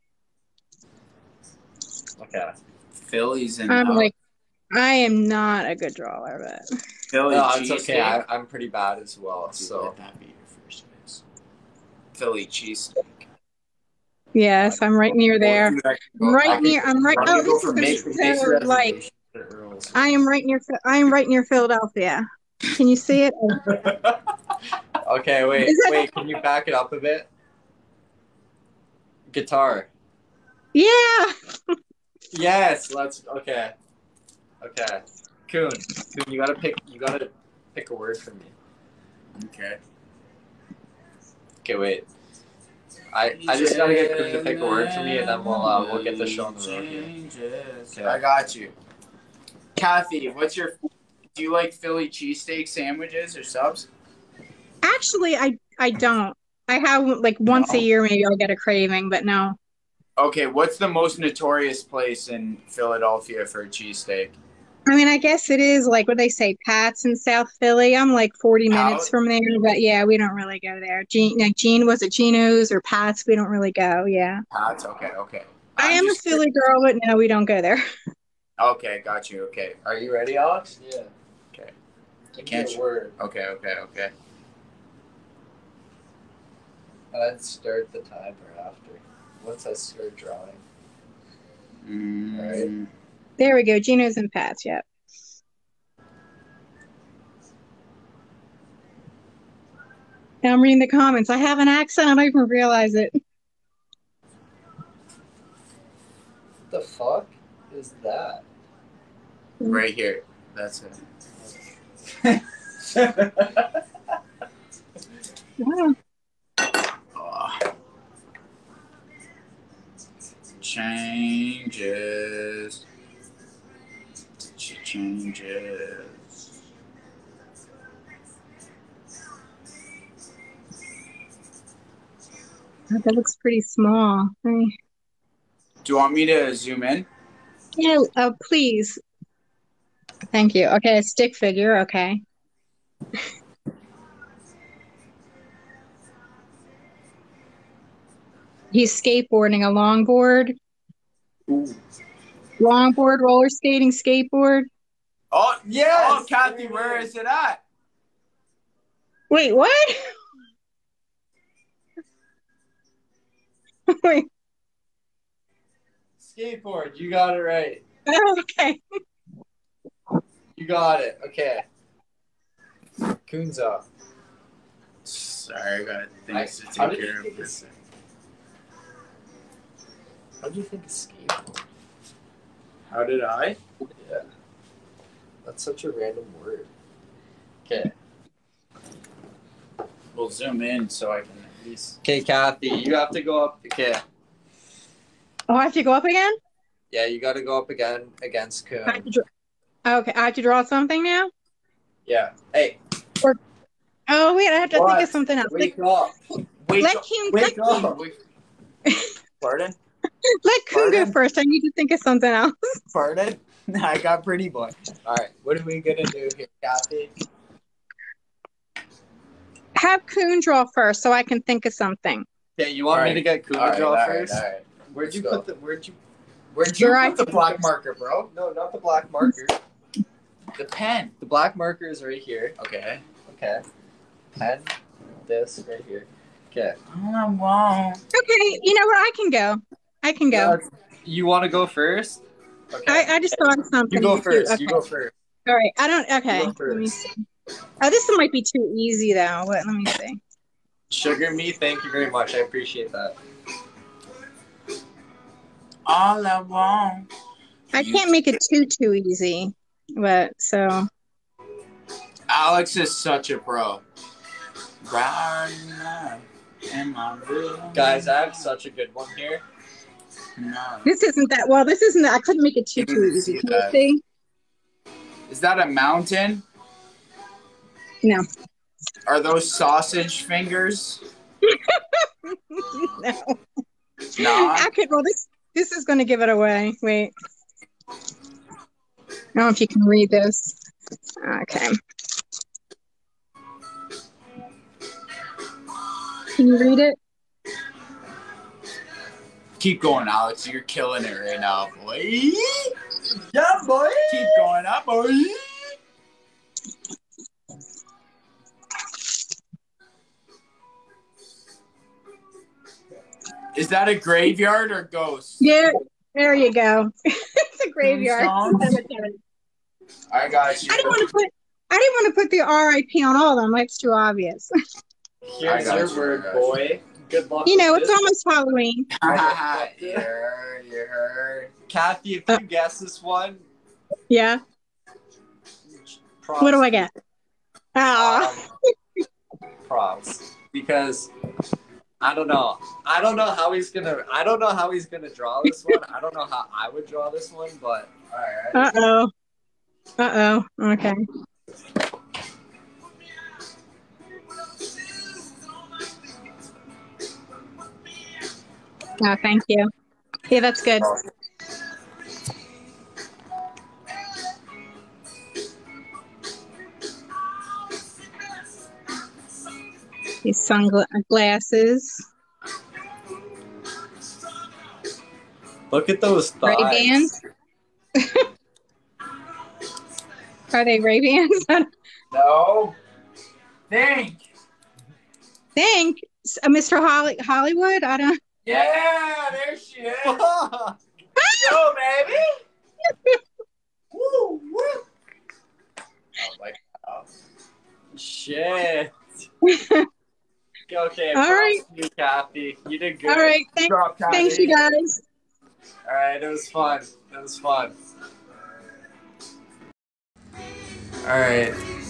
[SPEAKER 2] Okay.
[SPEAKER 1] Philly's in.
[SPEAKER 5] I am not a good drawer, but
[SPEAKER 1] Philly
[SPEAKER 2] No, it's
[SPEAKER 1] cheesesteak.
[SPEAKER 2] okay. I'm pretty bad as well. So
[SPEAKER 1] Let that be your first choice. Philly cheesesteak.
[SPEAKER 5] yes, I'm right near there. I'm right near. I'm right. Oh, this is so like. I am right near. I am right near Philadelphia. Can you see it?
[SPEAKER 2] Okay, wait. Can you back it up a bit? Guitar.
[SPEAKER 5] Yeah.
[SPEAKER 2] Yes. Okay. Coon, you gotta pick a word for me.
[SPEAKER 1] Okay.
[SPEAKER 2] Okay, wait. I just gotta get Coon to pick a word for me, and then we'll get the show on the road here. Okay.
[SPEAKER 1] I got you. Kathy, do you like Philly cheesesteak sandwiches or subs?
[SPEAKER 5] Actually, I don't. I have like once a year maybe I'll get a craving, but no.
[SPEAKER 1] Okay, what's the most notorious place in Philadelphia for a cheesesteak?
[SPEAKER 5] I mean, I guess it is like what they say, Pat's in South Philly. I'm like 40 minutes from there, but yeah, we don't really go there. Was it Geno's or Pat's? We don't really go. Yeah.
[SPEAKER 1] Pat's. Okay.
[SPEAKER 5] I am a Philly girl, but no, we don't go there.
[SPEAKER 1] Okay, got you. Okay,
[SPEAKER 2] Are you ready, Alex? Yeah.
[SPEAKER 1] Okay.
[SPEAKER 2] Can't you? Word.
[SPEAKER 1] Okay.
[SPEAKER 2] And then start the timer after. Once I start drawing. Alright.
[SPEAKER 5] There we go. Geno's and Pat's. Yep. Now I'm reading the comments. I have an accent. I don't even realize it.
[SPEAKER 2] What the fuck is that?
[SPEAKER 1] Right here. That's it.
[SPEAKER 5] Wow.
[SPEAKER 1] Changes.
[SPEAKER 5] That looks pretty small.
[SPEAKER 1] Do you want me to zoom in?
[SPEAKER 5] Yeah, please. Thank you. Okay, a stick figure. Okay. He's skateboarding a longboard.
[SPEAKER 1] Ooh.
[SPEAKER 5] Longboard, roller skating, skateboard.
[SPEAKER 1] Oh, yes! Oh, Kathy, where is it at?
[SPEAKER 5] Wait, what? Wait.
[SPEAKER 2] Skateboard. You got it right.
[SPEAKER 5] Oh, okay.
[SPEAKER 2] You got it. Okay. Kunza.
[SPEAKER 1] Sorry, I got things to
[SPEAKER 2] How
[SPEAKER 1] take
[SPEAKER 2] did
[SPEAKER 1] care
[SPEAKER 2] you
[SPEAKER 1] of.
[SPEAKER 2] think How do you think of skateboard?
[SPEAKER 1] How did I?
[SPEAKER 2] Yeah. That's such a random word. Okay.
[SPEAKER 1] We'll zoom in so I can at least.
[SPEAKER 2] Okay, Kathy, you have to go up. Okay.
[SPEAKER 5] Oh, I have to go up again?
[SPEAKER 2] Yeah, you got to go up again against Kun.
[SPEAKER 5] Okay, I have to draw something now?
[SPEAKER 2] Yeah. Hey.
[SPEAKER 5] Oh, wait, I have to think of something else.
[SPEAKER 2] Wake up.
[SPEAKER 5] Wake
[SPEAKER 2] up. Pardon?
[SPEAKER 5] Let Kun go first. I need to think of something else.
[SPEAKER 2] Pardon?
[SPEAKER 1] I got pretty boy.
[SPEAKER 2] All right. What are we going to do here, Kathy?
[SPEAKER 5] Have Kun draw first so I can think of something.
[SPEAKER 2] Yeah, you want me to get Kun to draw first?
[SPEAKER 1] All right.
[SPEAKER 2] Where'd you put the
[SPEAKER 1] put the black marker, bro?
[SPEAKER 2] No, not the black marker.
[SPEAKER 1] The pen.
[SPEAKER 2] The black marker is right here.
[SPEAKER 1] Okay.
[SPEAKER 2] Okay. Pen. This right here. Okay.
[SPEAKER 1] Wow.
[SPEAKER 5] Okay, you know what? I can go.
[SPEAKER 2] You want to go first? Okay.
[SPEAKER 5] I just thought of something.
[SPEAKER 2] You go first.
[SPEAKER 5] Okay.
[SPEAKER 2] You go first.
[SPEAKER 5] All right. Okay. Let me see. Oh, this one might be too easy though. Let me see.
[SPEAKER 2] Sugar me, thank you very much. I appreciate that.
[SPEAKER 1] All I want.
[SPEAKER 5] I can't make it too easy, but so.
[SPEAKER 1] Alex is such a pro.
[SPEAKER 2] Guys, I have such a good one here.
[SPEAKER 1] No.
[SPEAKER 5] This isn't that well. This isn't. I couldn't make it too easy. Can you see?
[SPEAKER 1] Is that a mountain?
[SPEAKER 5] No.
[SPEAKER 1] Are those sausage fingers?
[SPEAKER 5] No.
[SPEAKER 1] No.
[SPEAKER 5] Okay. Well, this is going to give it away. Wait. I don't know if you can read this. Okay. Can you read it?
[SPEAKER 1] Keep going, Alex. You're killing it right now, boy.
[SPEAKER 2] Yeah, boy.
[SPEAKER 1] Keep going up, boy. Is that a graveyard or ghost?
[SPEAKER 5] Yeah. There you go. It's a graveyard.
[SPEAKER 1] I got you.
[SPEAKER 5] I didn't want to put the RIP on all of them. That's too obvious.
[SPEAKER 2] Here's your word, boy. Good luck.
[SPEAKER 5] You know, it's almost Halloween.
[SPEAKER 1] You heard.
[SPEAKER 2] Kathy, if you guess this one.
[SPEAKER 5] Yeah.
[SPEAKER 2] Props.
[SPEAKER 5] What do I get?
[SPEAKER 2] Props. Because I don't know. I don't know how he's gonna draw this one. I don't know how I would draw this one, but alright.
[SPEAKER 5] Okay. Oh, thank you. Yeah, that's good. These sunglasses.
[SPEAKER 2] Look at those thighs.
[SPEAKER 5] Ray-Bans? Are they Ray-Bans?
[SPEAKER 1] No. Think.
[SPEAKER 5] Mr. Hollywood? I don't.
[SPEAKER 1] Yeah, there she is. Go, baby. Woo, woo. Oh my God.
[SPEAKER 2] Shit. Okay.
[SPEAKER 5] All right.
[SPEAKER 2] You, Kathy. You did good.
[SPEAKER 5] All right. Thanks, you guys.
[SPEAKER 2] All right. It was fun. All right.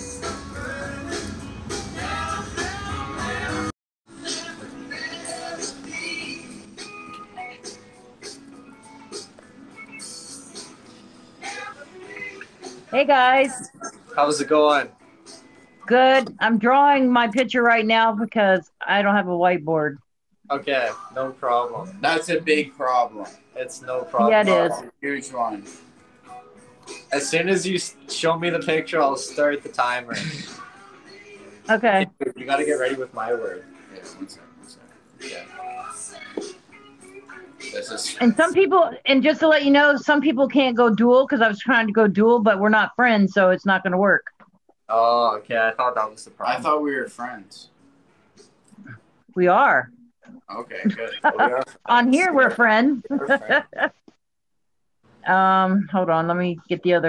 [SPEAKER 6] Hey guys.
[SPEAKER 2] How's it going?
[SPEAKER 6] Good. I'm drawing my picture right now because I don't have a whiteboard.
[SPEAKER 2] Okay, no problem.
[SPEAKER 1] That's a big problem.
[SPEAKER 2] It's no problem.
[SPEAKER 6] Yeah, it is.
[SPEAKER 1] Huge one.
[SPEAKER 2] As soon as you show me the picture, I'll start the timer.
[SPEAKER 6] Okay.
[SPEAKER 2] You gotta get ready with my word.
[SPEAKER 1] Yeah, one second.
[SPEAKER 2] Okay.
[SPEAKER 1] This is.
[SPEAKER 6] And some people, and just to let you know, some people can't go dual because I was trying to go dual, but we're not friends, so it's not going to work.
[SPEAKER 2] Oh, okay. I thought that was the problem.
[SPEAKER 1] I thought we were friends.
[SPEAKER 6] We are.
[SPEAKER 1] Okay, good. We are
[SPEAKER 6] On here, we're friends.
[SPEAKER 1] We're friends.
[SPEAKER 6] Hold on. Let me get the other.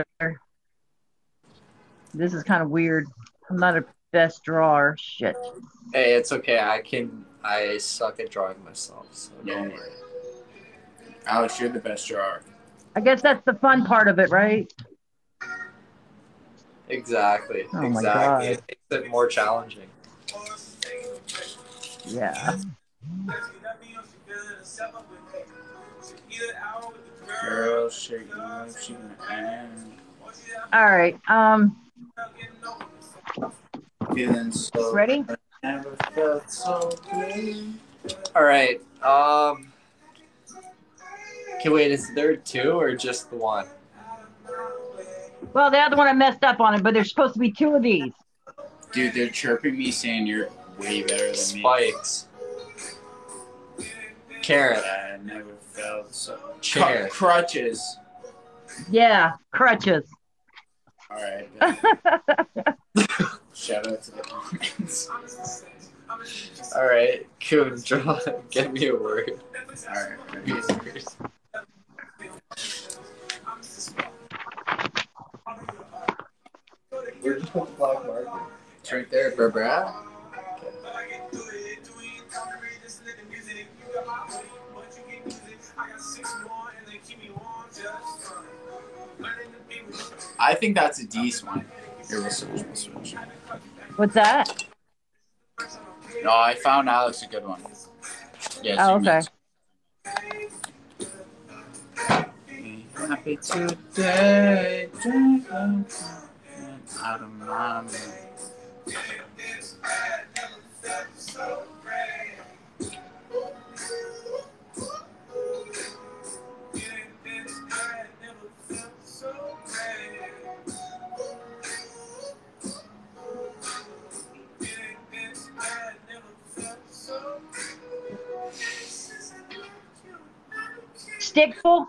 [SPEAKER 6] This is kind of weird. I'm not a best drawer. Shit.
[SPEAKER 2] Hey, it's okay. I suck at drawing myself, so don't worry.
[SPEAKER 1] Alex, you're the best drawer.
[SPEAKER 6] I guess that's the fun part of it, right?
[SPEAKER 2] Exactly.
[SPEAKER 6] Oh my
[SPEAKER 2] exactly.
[SPEAKER 6] God.
[SPEAKER 2] It makes it more challenging.
[SPEAKER 6] Yeah.
[SPEAKER 1] Girl, shake my hand.
[SPEAKER 6] All right.
[SPEAKER 1] Feeling so
[SPEAKER 6] Ready?
[SPEAKER 1] never felt so good.
[SPEAKER 2] All right. Okay, wait. Is there two or just the one?
[SPEAKER 6] Well, the other one I messed up on it, but there's supposed to be two of these.
[SPEAKER 1] Dude, they're chirping me saying you're way better than me.
[SPEAKER 2] Spikes. Carrot.
[SPEAKER 1] I never felt so.
[SPEAKER 2] Chair.
[SPEAKER 1] Crutches.
[SPEAKER 6] Yeah, crutches.
[SPEAKER 1] All right. Shout out to the comments.
[SPEAKER 2] All right, Coon, draw. Get me a word.
[SPEAKER 1] All right. Ready?
[SPEAKER 2] Where's the black marker?
[SPEAKER 1] It's right there, bro. I think that's a decent one. Here, we'll switch.
[SPEAKER 6] What's that?
[SPEAKER 1] No, I found Alex a good one. Yeah.
[SPEAKER 6] Oh, okay.
[SPEAKER 1] Happy today. Out of my mind.
[SPEAKER 6] Stickful?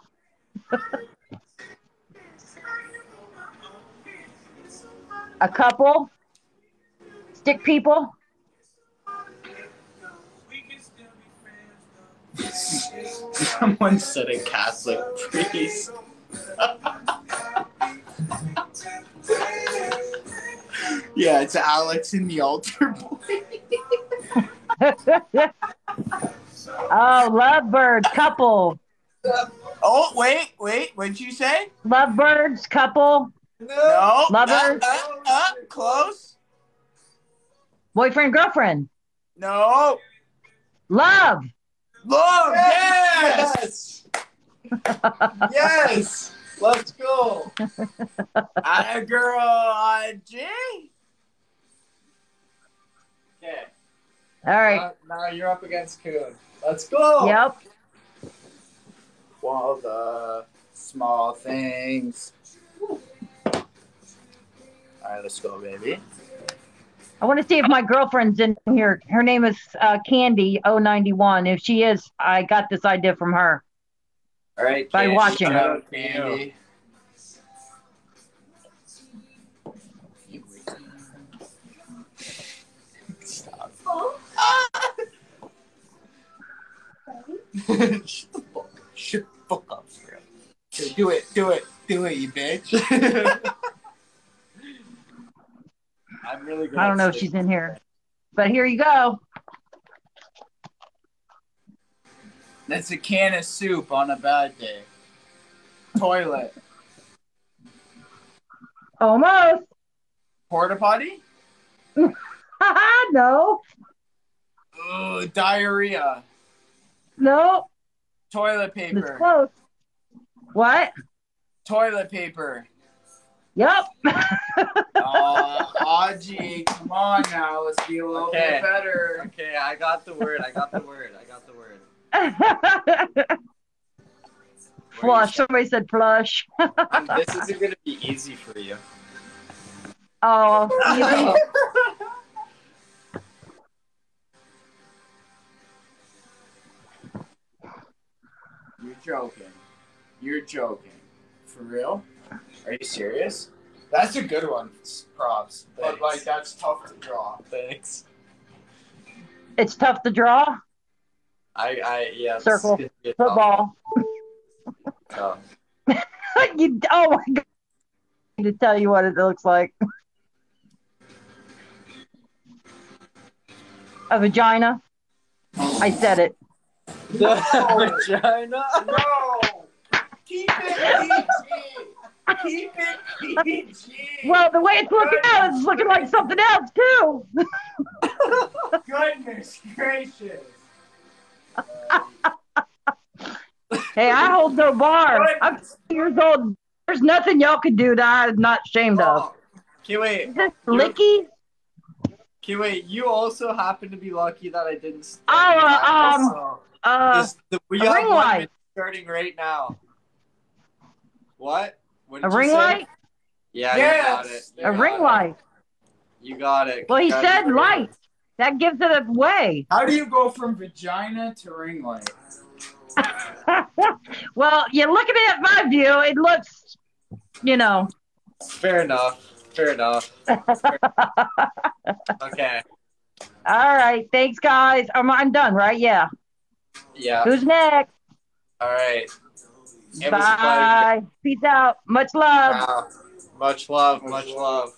[SPEAKER 6] A couple? Stick people?
[SPEAKER 1] Someone said a Catholic priest. Yeah, it's Alex in the altar boy.
[SPEAKER 6] Oh, lovebird, couple.
[SPEAKER 1] Oh, wait. What'd you say?
[SPEAKER 6] Lovebirds, couple.
[SPEAKER 1] No.
[SPEAKER 6] Lovers.
[SPEAKER 1] Close.
[SPEAKER 6] Boyfriend, girlfriend.
[SPEAKER 1] No.
[SPEAKER 6] Love.
[SPEAKER 1] Love. Yes.
[SPEAKER 2] Yes. Let's go.
[SPEAKER 1] A girl, G.
[SPEAKER 2] Okay.
[SPEAKER 6] All right.
[SPEAKER 2] Now you're up against Coon. Let's go.
[SPEAKER 6] Yep.
[SPEAKER 1] All the small things. All right, let's go, baby.
[SPEAKER 6] I want to see if my girlfriend's in here. Her name is Candy 091. If she is, I got this idea from her.
[SPEAKER 2] All right.
[SPEAKER 6] By
[SPEAKER 2] Candy,
[SPEAKER 6] watching.
[SPEAKER 1] Candy. Stop. Shut the fuck up, bro. Do it, you bitch. I'm really good.
[SPEAKER 6] I don't know if she's in here, but here you go.
[SPEAKER 1] That's a can of soup on a bad day. Toilet.
[SPEAKER 6] Almost.
[SPEAKER 1] Porta potty?
[SPEAKER 6] No.
[SPEAKER 1] Ooh, diarrhea.
[SPEAKER 6] No.
[SPEAKER 1] Toilet
[SPEAKER 6] It's
[SPEAKER 1] paper.
[SPEAKER 6] close. What?
[SPEAKER 1] Toilet paper.
[SPEAKER 6] Yep.
[SPEAKER 1] Audrey, come on now. Let's be a little bit better.
[SPEAKER 2] Okay, I got the word.
[SPEAKER 6] Flush. Somebody said flush.
[SPEAKER 2] This isn't going to be easy for you.
[SPEAKER 6] Oh,
[SPEAKER 1] You're joking. For real? Are you serious? That's a good one. Props.
[SPEAKER 2] Thanks.
[SPEAKER 1] But like that's tough to draw.
[SPEAKER 2] Thanks.
[SPEAKER 6] It's tough to draw.
[SPEAKER 2] Yeah.
[SPEAKER 6] Circle. Football.
[SPEAKER 2] Tough.
[SPEAKER 6] Oh my god. To tell you what it looks like. A vagina. I said it.
[SPEAKER 2] Vagina?
[SPEAKER 1] No! Keep it PG! Keep it PG!
[SPEAKER 6] Well, the way it's looking out, it's looking like something else, too.
[SPEAKER 1] Goodness gracious!
[SPEAKER 6] Hey, I hold no bar. I'm 2 years old. There's nothing y'all can do that I'm not ashamed of.
[SPEAKER 2] Okay, wait.
[SPEAKER 6] Is this licky?
[SPEAKER 2] Okay, wait. You also happen to be lucky that I didn't. We have
[SPEAKER 6] ring
[SPEAKER 2] 1
[SPEAKER 6] light.
[SPEAKER 2] minute starting right now. What? What
[SPEAKER 6] A
[SPEAKER 2] did you
[SPEAKER 6] ring
[SPEAKER 2] say?
[SPEAKER 6] light?
[SPEAKER 2] Yeah,
[SPEAKER 1] Yes.
[SPEAKER 2] you got it.
[SPEAKER 6] A ring light.
[SPEAKER 2] You got it.
[SPEAKER 6] Well, he said light. That gives it away.
[SPEAKER 1] How do you go from vagina to ring light?
[SPEAKER 6] Well, you're looking at my view. It looks,
[SPEAKER 2] Fair enough. Okay.
[SPEAKER 6] All right. Thanks, guys. I'm done, right? Yeah.
[SPEAKER 2] Yeah.
[SPEAKER 6] Who's next?
[SPEAKER 2] All right. It was a pleasure.
[SPEAKER 6] Bye. Peace out. Much love.
[SPEAKER 2] Wow. Much love.